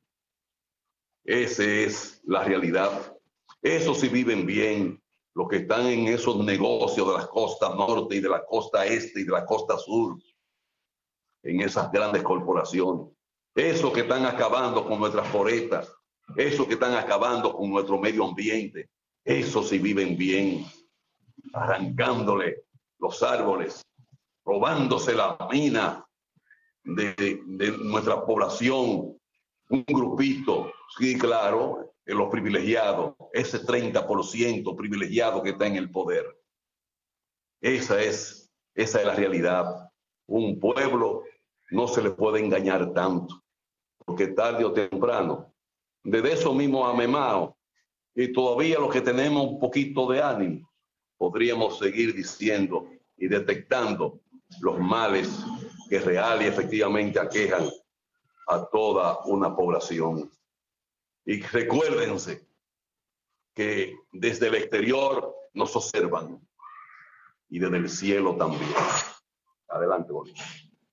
Esa es la realidad. Eso sí viven bien los que están en esos negocios de la costa norte y de la costa este y de la costa sur, en esas grandes corporaciones. Esos que están acabando con nuestras forestas, esos que están acabando con nuestro medio ambiente, esos sí viven bien, arrancándole los árboles, robándose la mina de nuestra población, un grupito, sí, claro, los privilegiados, ese 30% privilegiado que está en el poder. Esa es la realidad. Un pueblo no se le puede engañar tanto, porque tarde o temprano, desde eso mismo amemao, y todavía los que tenemos un poquito de ánimo, podríamos seguir diciendo y detectando los males que real y efectivamente aquejan a toda una población. Y recuérdense que desde el exterior nos observan y desde el cielo también. Adelante, Bolívar.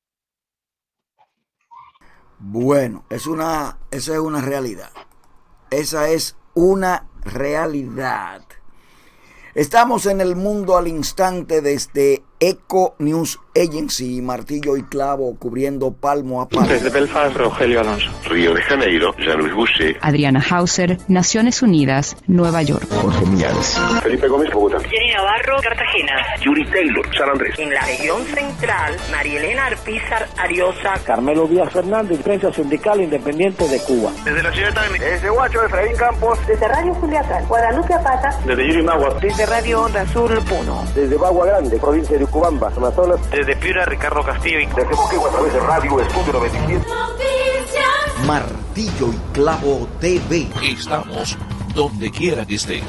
Bueno, esa es una realidad. Esa es una realidad. Estamos en el mundo al instante desde Eco News Agency, martillo y clavo cubriendo palmo a palmo. Desde Belfast, Rogelio Alonso. Río de Janeiro, Jean-Louis Boucher. Adriana Hauser, Naciones Unidas, Nueva York. Jorge Miales. Felipe Gómez, Bogotá. Jenny Navarro, Cartagena. Yuri Taylor, San Andrés. En la región central, Marielena Arpizar Ariosa. Carmelo Díaz Fernández, prensa sindical independiente de Cuba. Desde la ciudad de Tacna. Desde Huacho, Efraín Campos. Desde Radio Culiacán, Guadalupe Apata. Desde Yurimagua. Desde Radio Onda Sur, Puno. Desde Bagua Grande, provincia de Ucubamba, Amazonas. Desde Piura, Ricardo Castillo. Desde Moquegua, a través de Radio Estudio 97. Martillo y Clavo TV. Estamos donde quiera que estés.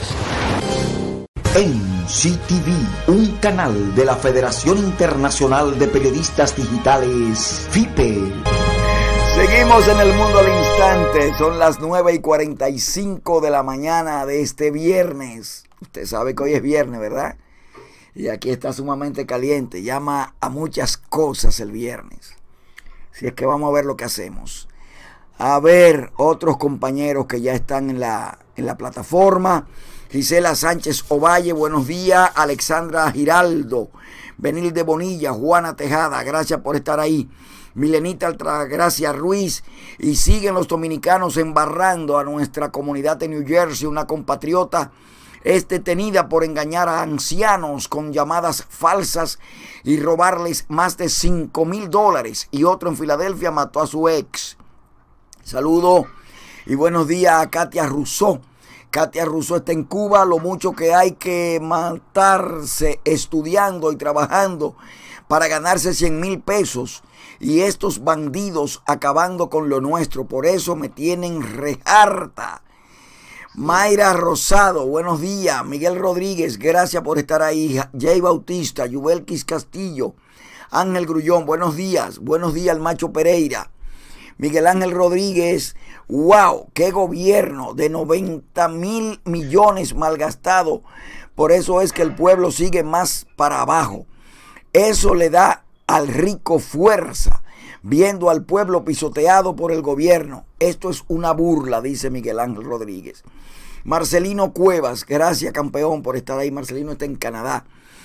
En CTV, un canal de la Federación Internacional de Periodistas Digitales, FIPE. Seguimos en el mundo al instante. Son las 9:45 de la mañana de este viernes. Usted sabe que hoy es viernes, ¿verdad? Y aquí está sumamente caliente. Llama a muchas cosas el viernes. Si es que vamos a ver lo que hacemos. A ver, otros compañeros que ya están en la plataforma. Gisela Sánchez Ovalle, buenos días. Alexandra Giraldo, Benil de Bonilla, Juana Tejada, gracias por estar ahí. Milenita Altagracia Ruiz. Y siguen los dominicanos embarrando a nuestra comunidad de New Jersey. Una compatriota es detenida por engañar a ancianos con llamadas falsas y robarles más de $5,000. Y otro en Filadelfia mató a su ex. Saludo y buenos días a Katia Rousseau, Katia Russo está en Cuba. Lo mucho que hay que matarse estudiando y trabajando para ganarse 100,000 pesos. Y estos bandidos acabando con lo nuestro. Por eso me tienen reharta. Mayra Rosado, buenos días. Miguel Rodríguez, gracias por estar ahí. Jay Bautista, Yubelkis Castillo, Ángel Grullón, buenos días. Buenos días al Macho Pereira. Miguel Ángel Rodríguez, wow, qué gobierno de 90,000 millones malgastado. Por eso es que el pueblo sigue más para abajo. Eso le da al rico fuerza, viendo al pueblo pisoteado por el gobierno. Esto es una burla, dice Miguel Ángel Rodríguez. Marcelino Cuevas, gracias campeón por estar ahí. Marcelino está en Canadá.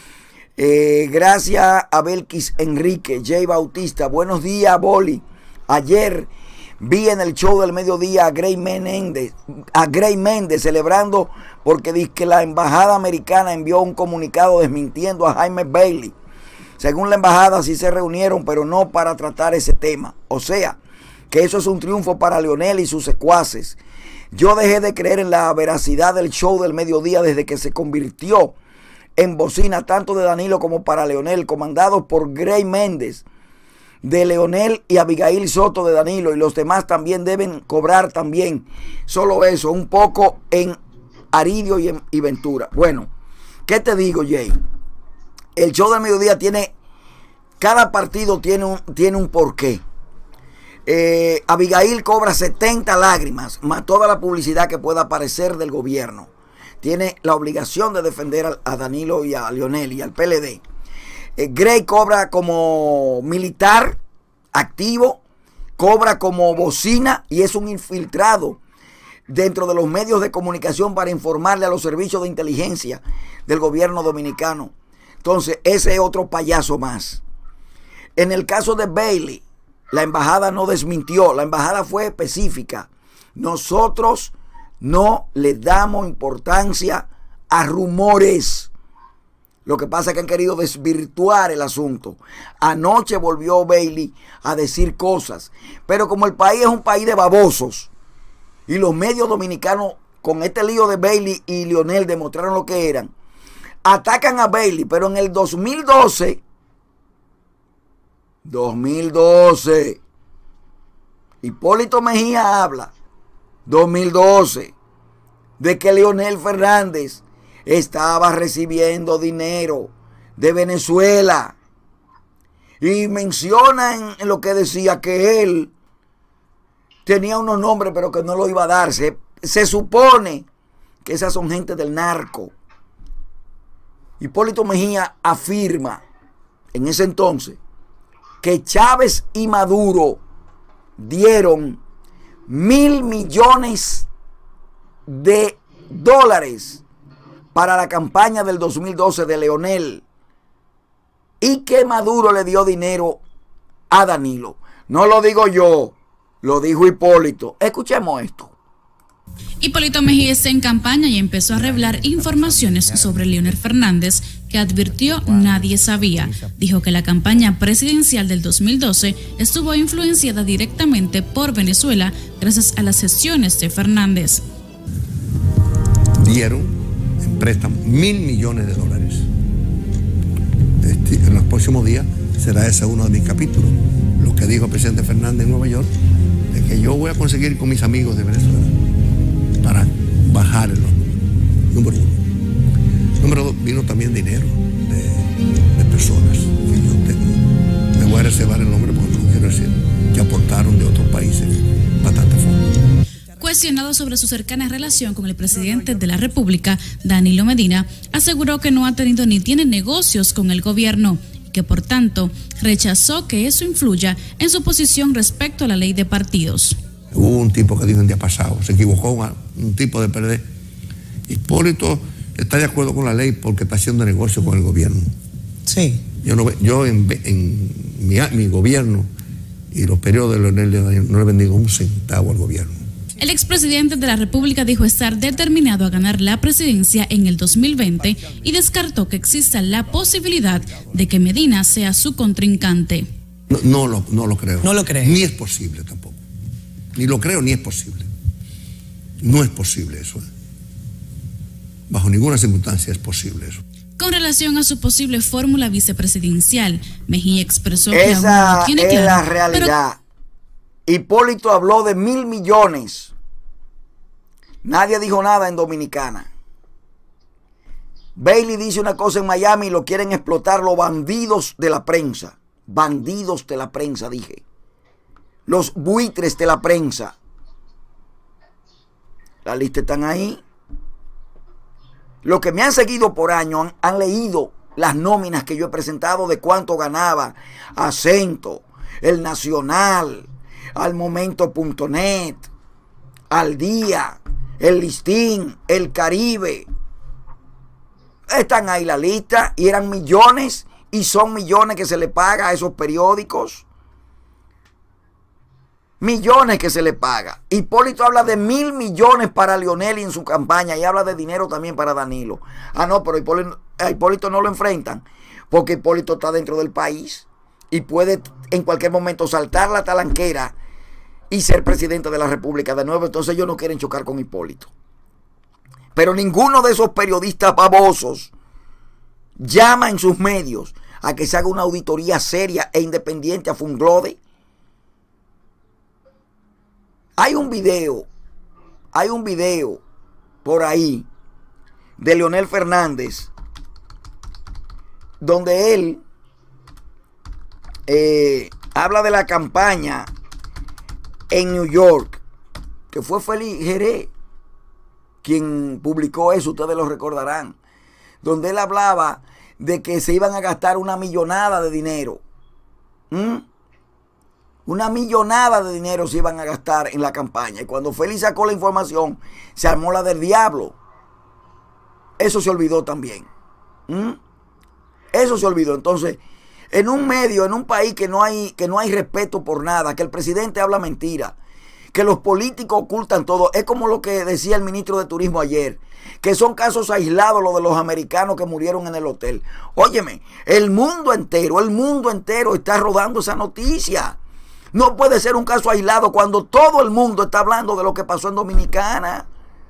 Gracias a Belkis Enrique. Jay Bautista, buenos días Boli. Ayer vi en el show del mediodía a Gray Méndez celebrando porque dice que la embajada americana envió un comunicado desmintiendo a Jaime Bailey. Según la embajada sí se reunieron, pero no para tratar ese tema. O sea, que eso es un triunfo para Leonel y sus secuaces. Yo dejé de creer en la veracidad del show del mediodía desde que se convirtió en bocina tanto de Danilo como para Leonel, comandados por Gray Méndez de Leonel y Abigail Soto de Danilo, y los demás también deben cobrar también. Solo eso, un poco en Aridio y Ventura. Bueno, ¿qué te digo, Jay? El show del mediodía tiene, cada partido tiene un porqué. Abigail cobra 70 lágrimas, más toda la publicidad que pueda aparecer del gobierno. Tiene la obligación de defender a Danilo y a Leonel y al PLD. Gray cobra como militar activo, cobra como bocina y es un infiltrado dentro de los medios de comunicación para informarle a los servicios de inteligencia del gobierno dominicano. Entonces, ese es otro payaso más. En el caso de Bailey, la embajada no desmintió, la embajada fue específica. Nosotros no le damos importancia a rumores. Lo que pasa es que han querido desvirtuar el asunto. Anoche volvió Bailey a decir cosas. Pero como el país es un país de babosos y los medios dominicanos con este lío de Bailey y Leonel demostraron lo que eran, atacan a Bailey. Pero en el 2012, Hipólito Mejía habla, 2012, de que Leonel Fernández estaba recibiendo dinero de Venezuela y menciona en lo que decía que él tenía unos nombres pero que no lo iba a dar. Se supone que esas son gente del narco. Hipólito Mejía afirma en ese entonces que Chávez y Maduro dieron $1,000 millones para la campaña del 2012 de Leonel y que Maduro le dio dinero a Danilo. No lo digo yo, lo dijo Hipólito. Escuchemos esto. Hipólito Mejía está en campaña y empezó a revelar informaciones sobre Leonel Fernández que advirtió nadie sabía. Dijo que la campaña presidencial del 2012 estuvo influenciada directamente por Venezuela gracias a las gestiones de Fernández. Dieron en préstamo $1,000 millones. En los próximos días será ese uno de mis capítulos. Lo que dijo el presidente Fernández en Nueva York es que yo voy a conseguir con mis amigos de Venezuela para bajar el número uno. Número dos, vino también dinero de personas que yo tengo. Me voy a reservar el nombre porque no quiero decir que aportaron de otros países bastante fondos. Cuestionado sobre su cercana relación con el presidente de la República, Danilo Medina, aseguró que no ha tenido ni tiene negocios con el gobierno y que por tanto rechazó que eso influya en su posición respecto a la ley de partidos. Hubo un tipo que dijo el día pasado, se equivocó un tipo de PRD. Hipólito está de acuerdo con la ley porque está haciendo negocio con el gobierno. Sí. Yo en mi gobierno y los periodos de Leonel no le he vendido un centavo al gobierno. El expresidente de la República dijo estar determinado a ganar la presidencia en el 2020 y descartó que exista la posibilidad de que Medina sea su contrincante. No lo creo. No lo creo. Ni es posible tampoco. Ni lo creo ni es posible. No es posible eso. Bajo ninguna circunstancia es posible eso. Con relación a su posible fórmula vicepresidencial, Mejía expresó que aún esa no tiene es claro, la realidad. Hipólito habló de 1.000 millones. Nadie dijo nada en Dominicana. Bailey dice una cosa en Miami y lo quieren explotar los bandidos de la prensa. Bandidos de la prensa, dije. Los buitres de la prensa. La lista están ahí. Los que me han seguido por años han leído las nóminas que yo he presentado de cuánto ganaba Acento, El Nacional, Al Momento.net, Al Día, El Listín, El Caribe. Están ahí la lista y eran millones y son millones que se le paga a esos periódicos. Millones que se le paga. Hipólito habla de 1.000 millones para Leonel en su campaña y habla de dinero también para Danilo. Ah, no, pero a Hipólito no lo enfrentan porque Hipólito está dentro del país y puede en cualquier momento saltar la talanquera y ser presidente de la República de nuevo. Entonces ellos no quieren chocar con Hipólito. Pero ninguno de esos periodistas babosos llama en sus medios a que se haga una auditoría seria e independiente a Funglode. Hay un video por ahí de Leonel Fernández donde él habla de la campaña en New York, que fue Félix Jerez quien publicó eso, ustedes lo recordarán, donde él hablaba de que se iban a gastar una millonada de dinero. Una millonada de dinero se iban a gastar en la campaña. Y cuando Félix sacó la información, se armó la del diablo. Eso se olvidó también. Eso se olvidó. Entonces, en un medio, en un país que no hay respeto por nada, que el presidente habla mentira, que los políticos ocultan todo, es como lo que decía el ministro de Turismo ayer, que son casos aislados lo de los americanos que murieron en el hotel. Óyeme, el mundo entero está rodando esa noticia. No puede ser un caso aislado cuando todo el mundo está hablando de lo que pasó en Dominicana.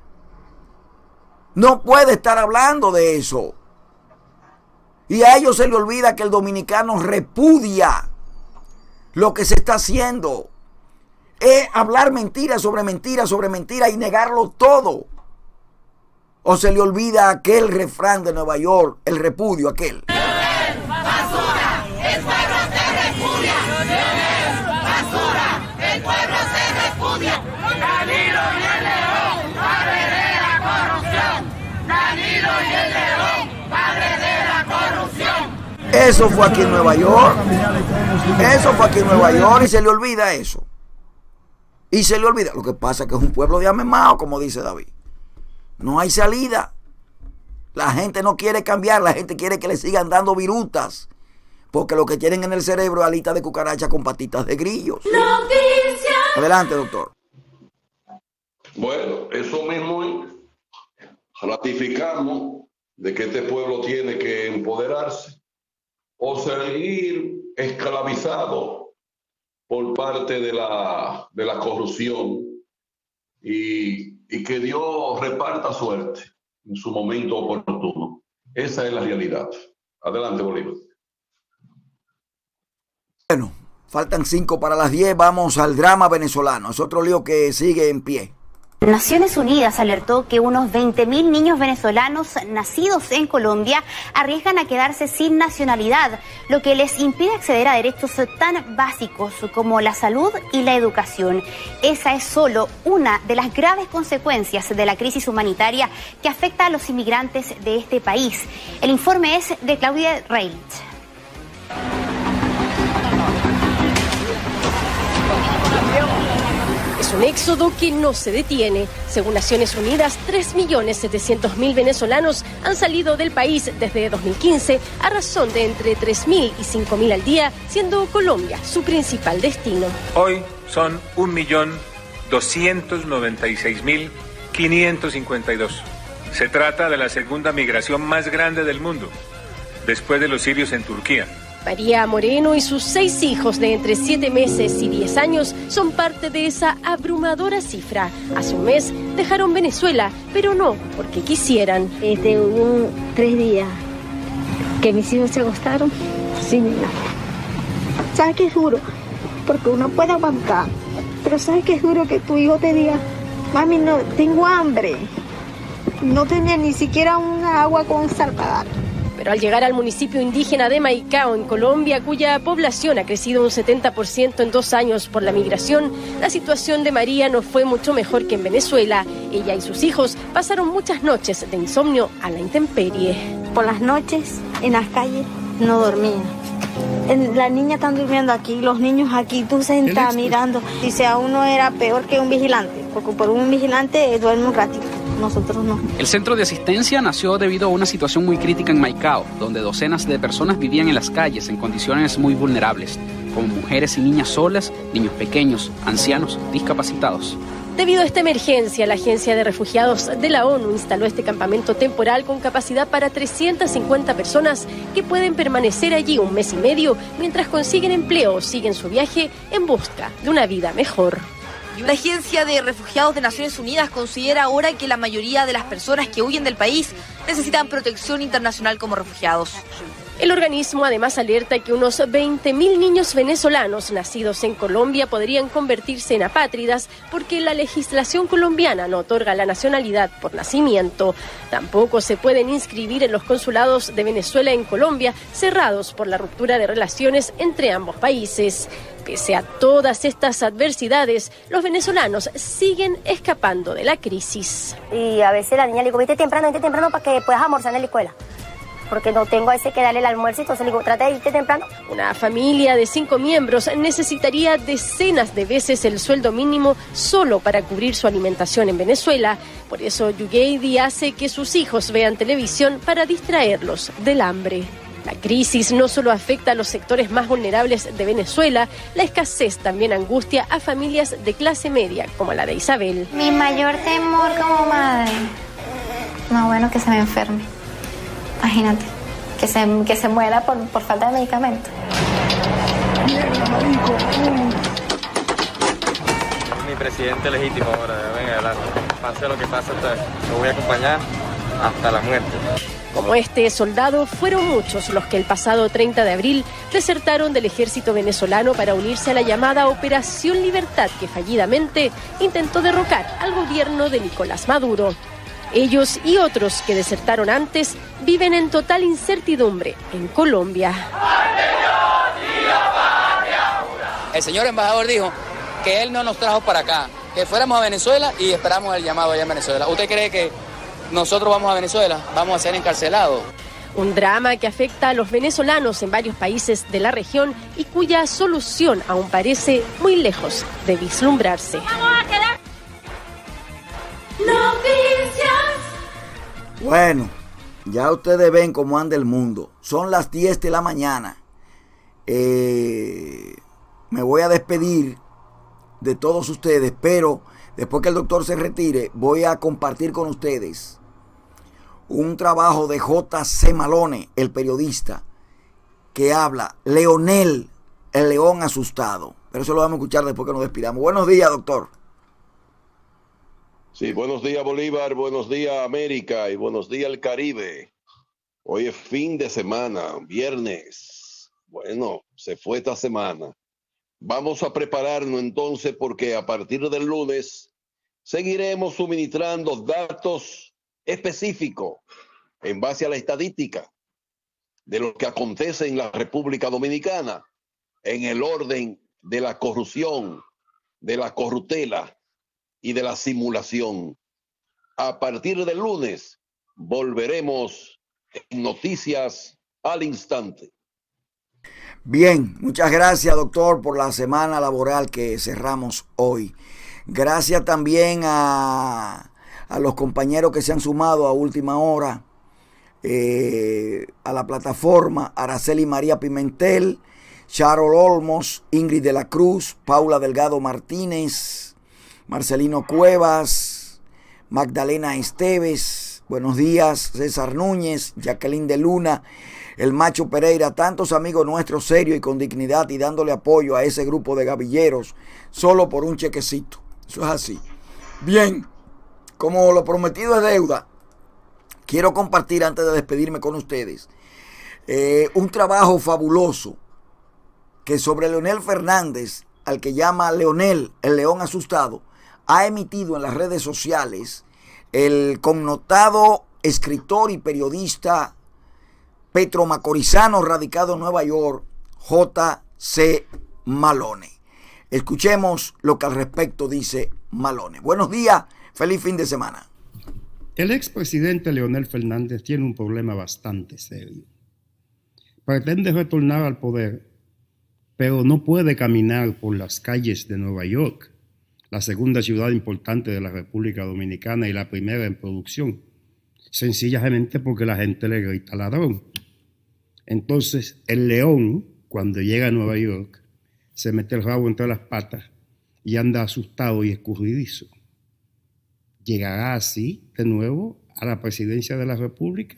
No puede estar hablando de eso. Y a ellos se les olvida que el dominicano repudia lo que se está haciendo. Es hablar mentira sobre mentira sobre mentira y negarlo todo. O se le olvida aquel refrán de Nueva York, el repudio aquel. Basura, el pueblo se repudia. Basura, el pueblo se repudia. Danilo y el León, padre de la corrupción. Danilo y el León, padre de la corrupción. Eso fue aquí en Nueva York. Eso fue aquí en Nueva York y se le olvida eso. Y se le olvida. Lo que pasa es que es un pueblo de amemao, como dice David. No hay salida. La gente no quiere cambiar. La gente quiere que le sigan dando virutas. Porque lo que tienen en el cerebro es alitas de cucaracha con patitas de grillos. Noticias. Adelante, doctor. Bueno, eso mismo ratificamos de que este pueblo tiene que empoderarse o seguir esclavizado por parte de la corrupción y que Dios reparta suerte en su momento oportuno. Esa es la realidad. Adelante, Bolívar. Bueno, faltan 5 para las 10. Vamos al drama venezolano. Es otro lío que sigue en pie. Naciones Unidas alertó que unos 20.000 niños venezolanos nacidos en Colombia arriesgan a quedarse sin nacionalidad, lo que les impide acceder a derechos tan básicos como la salud y la educación. Esa es solo una de las graves consecuencias de la crisis humanitaria que afecta a los inmigrantes de este país. El informe es de Claudia Reilich. Es un éxodo que no se detiene. Según Naciones Unidas, 3.700.000 venezolanos han salido del país desde 2015 a razón de entre 3.000 y 5.000 al día, siendo Colombia su principal destino. Hoy son 1.296.552. Se trata de la segunda migración más grande del mundo, después de los sirios en Turquía. María Moreno y sus 6 hijos de entre 7 meses y 10 años son parte de esa abrumadora cifra. Hace un mes dejaron Venezuela, pero no porque quisieran. Hubo 3 días que mis hijos se acostaron sin nada. ¿Sabes qué es duro? Porque uno puede aguantar, pero ¿sabes qué es duro? Que tu hijo te diga, mami, no tengo hambre. No tenía ni siquiera una agua con sal para dar. Pero al llegar al municipio indígena de Maicao, en Colombia, cuya población ha crecido un 70% en 2 años por la migración, la situación de María no fue mucho mejor que en Venezuela. Ella y sus hijos pasaron muchas noches de insomnio a la intemperie. Por las noches, en las calles, no dormía. Las niñas están durmiendo aquí, los niños aquí, tú sentas mirando. Dice, a uno era peor que un vigilante, porque por un vigilante duerme un ratito. Nosotros no. El centro de asistencia nació debido a una situación muy crítica en Maicao, donde docenas de personas vivían en las calles en condiciones muy vulnerables, como mujeres y niñas solas, niños pequeños, ancianos, discapacitados. Debido a esta emergencia, la Agencia de Refugiados de la ONU instaló este campamento temporal con capacidad para 350 personas que pueden permanecer allí un mes y medio mientras consiguen empleo o siguen su viaje en busca de una vida mejor. La Agencia de Refugiados de Naciones Unidas considera ahora que la mayoría de las personas que huyen del país necesitan protección internacional como refugiados. El organismo además alerta que unos 20.000 niños venezolanos nacidos en Colombia podrían convertirse en apátridas porque la legislación colombiana no otorga la nacionalidad por nacimiento. Tampoco se pueden inscribir en los consulados de Venezuela en Colombia, cerrados por la ruptura de relaciones entre ambos países. Pese a todas estas adversidades, los venezolanos siguen escapando de la crisis. Y a veces la niña le digo, vete temprano para que puedas almorzar en la escuela. Porque no tengo a ese que darle el almuerzo, entonces le digo, trata de irte temprano. Una familia de 5 miembros necesitaría decenas de veces el sueldo mínimo solo para cubrir su alimentación en Venezuela. Por eso Yugeidi hace que sus hijos vean televisión para distraerlos del hambre. La crisis no solo afecta a los sectores más vulnerables de Venezuela, la escasez también angustia a familias de clase media, como la de Isabel. Mi mayor temor como madre, no, bueno, que se me enferme. Imagínate, que se muera por falta de medicamento. Mi presidente legítimo ahora, venga adelante. Pase lo que pase, lo voy a acompañar hasta la muerte. Como este soldado, fueron muchos los que el pasado 30 de abril desertaron del ejército venezolano para unirse a la llamada Operación Libertad, que fallidamente intentó derrocar al gobierno de Nicolás Maduro. Ellos y otros que desertaron antes viven en total incertidumbre en Colombia. El señor embajador dijo que él no nos trajo para acá, que fuéramos a Venezuela y esperamos el llamado allá en Venezuela. ¿Usted cree que nosotros vamos a Venezuela? Vamos a ser encarcelados. Un drama que afecta a los venezolanos en varios países de la región y cuya solución aún parece muy lejos de vislumbrarse. Vamos a quedar. Noticias. Bueno, ya ustedes ven cómo anda el mundo. Son las 10 de la mañana. Me voy a despedir de todos ustedes, pero después que el doctor se retire, voy a compartir con ustedes un trabajo de J.C. Malone, el periodista, que habla Leonel, el león asustado. Pero eso lo vamos a escuchar después que nos despidamos. Buenos días, doctor. Sí, buenos días Bolívar, buenos días América y buenos días el Caribe. Hoy es fin de semana, viernes. Bueno, se fue esta semana. Vamos a prepararnos entonces porque a partir del lunes seguiremos suministrando datos específicos en base a la estadística de lo que acontece en la República Dominicana en el orden de la corrupción, de la corruptela y de la simulación. A partir del lunes volveremos en Noticias al Instante. Bien, muchas gracias, doctor, por la semana laboral que cerramos hoy. Gracias también a los compañeros que se han sumado a última hora a la plataforma: Araceli María Pimentel, Charol Olmos, Ingrid de la Cruz, Paula Delgado Martínez, Marcelino Cuevas, Magdalena Esteves, buenos días, César Núñez, Jacqueline de Luna, el Macho Pereira, tantos amigos nuestros serios y con dignidad y dándole apoyo a ese grupo de gavilleros solo por un chequecito. Eso es así. Bien, como lo prometido es deuda, quiero compartir antes de despedirme con ustedes un trabajo fabuloso que sobre Leonel Fernández, al que llama Leonel, el león asustado, ha emitido en las redes sociales el connotado escritor y periodista petromacorizano radicado en Nueva York, J.C. Malone. Escuchemos lo que al respecto dice Malone. Buenos días, feliz fin de semana. El expresidente Leonel Fernández tiene un problema bastante serio. Pretende retornar al poder, pero no puede caminar por las calles de Nueva York, la segunda ciudad importante de la República Dominicana y la primera en producción, sencillamente porque la gente le grita ladrón. Entonces, el león, cuando llega a Nueva York, se mete el rabo entre las patas y anda asustado y escurridizo. ¿Llegará así de nuevo a la presidencia de la República?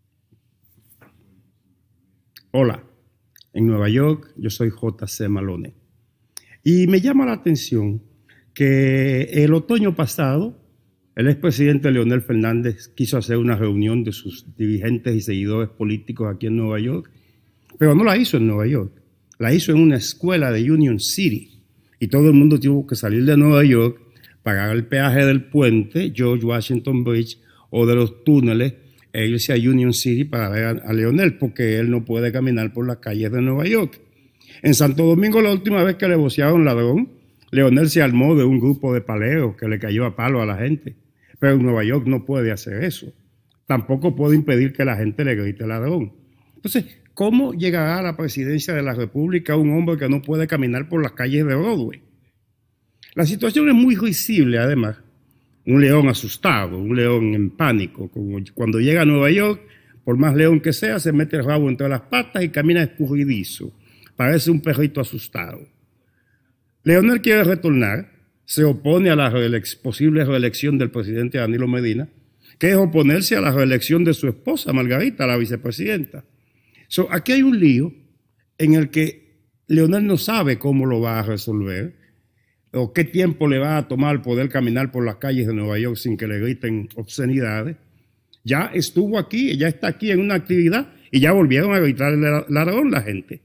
Hola, en Nueva York yo soy J.C. Malone. Y me llama la atención que el otoño pasado el expresidente Leonel Fernández quiso hacer una reunión de sus dirigentes y seguidores políticos aquí en Nueva York, pero no la hizo en Nueva York, la hizo en una escuela de Union City y todo el mundo tuvo que salir de Nueva York, pagar el peaje del puente George Washington Bridge o de los túneles e irse a Union City para ver a Leonel, porque él no puede caminar por las calles de Nueva York. En Santo Domingo, la última vez que le vocearon ladrón, Leonel se armó de un grupo de paleros que le cayó a palo a la gente. Pero en Nueva York no puede hacer eso. Tampoco puede impedir que la gente le grite ladrón. Entonces, ¿cómo llegará a la presidencia de la República un hombre que no puede caminar por las calles de Broadway? La situación es muy risible, además. Un león asustado, un león en pánico. Como cuando llega a Nueva York, por más león que sea, se mete el rabo entre las patas y camina escurridizo. Parece un perrito asustado. Leonel quiere retornar, se opone a la posible reelección del presidente Danilo Medina, que es oponerse a la reelección de su esposa Margarita, la vicepresidenta. Aquí hay un lío en el que Leonel no sabe cómo lo va a resolver o qué tiempo le va a tomar poder caminar por las calles de Nueva York sin que le griten obscenidades. Ya estuvo aquí, ya está aquí en una actividad y ya volvieron a gritarle ladrón la gente.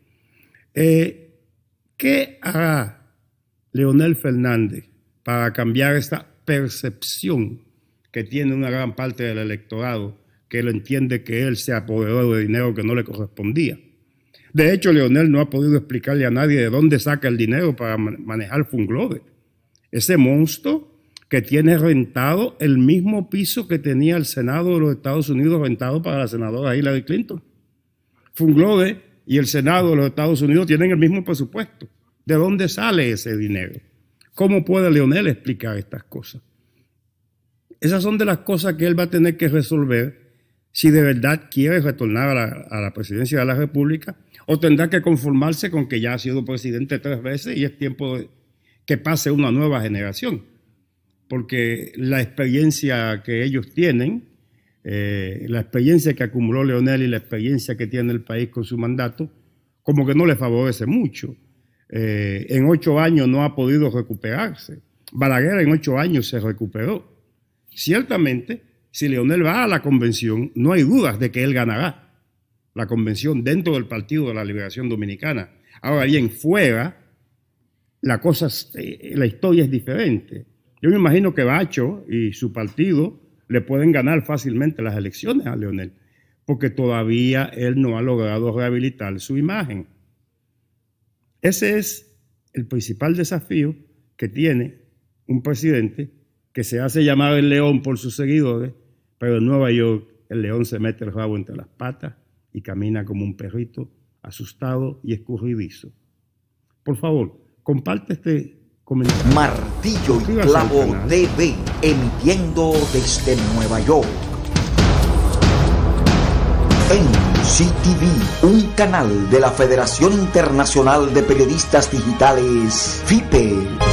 ¿Qué hará Leonel Fernández para cambiar esta percepción que tiene una gran parte del electorado, que él entiende que él se apoderó de dinero que no le correspondía? De hecho, Leonel no ha podido explicarle a nadie de dónde saca el dinero para manejar Funglobe, ese monstruo que tiene rentado el mismo piso que tenía el Senado de los Estados Unidos rentado para la senadora Hillary Clinton. Funglobe y el Senado de los Estados Unidos tienen el mismo presupuesto. ¿De dónde sale ese dinero? ¿Cómo puede Leonel explicar estas cosas? Esas son de las cosas que él va a tener que resolver si de verdad quiere retornar a la presidencia de la República, o tendrá que conformarse con que ya ha sido presidente 3 veces y es tiempo de que pase una nueva generación. Porque la experiencia que ellos tienen, la experiencia que acumuló Leonel y la experiencia que tiene el país con su mandato, como que no le favorece mucho. En 8 años no ha podido recuperarse. Balaguer en 8 años se recuperó. Ciertamente, si Leonel va a la convención, no hay dudas de que él ganará la convención dentro del Partido de la Liberación Dominicana. Ahora bien, fuera, la historia es diferente. Yo me imagino que Bacho y su partido le pueden ganar fácilmente las elecciones a Leonel, porque todavía él no ha logrado rehabilitar su imagen. Ese es el principal desafío que tiene un presidente que se hace llamar el león por sus seguidores, pero en Nueva York el león se mete el rabo entre las patas y camina como un perrito asustado y escurridizo. Por favor, comparte este comentario. Martillo y Clavo TV, emitiendo desde Nueva York. NCTV, un canal de la Federación Internacional de Periodistas Digitales, FIPE.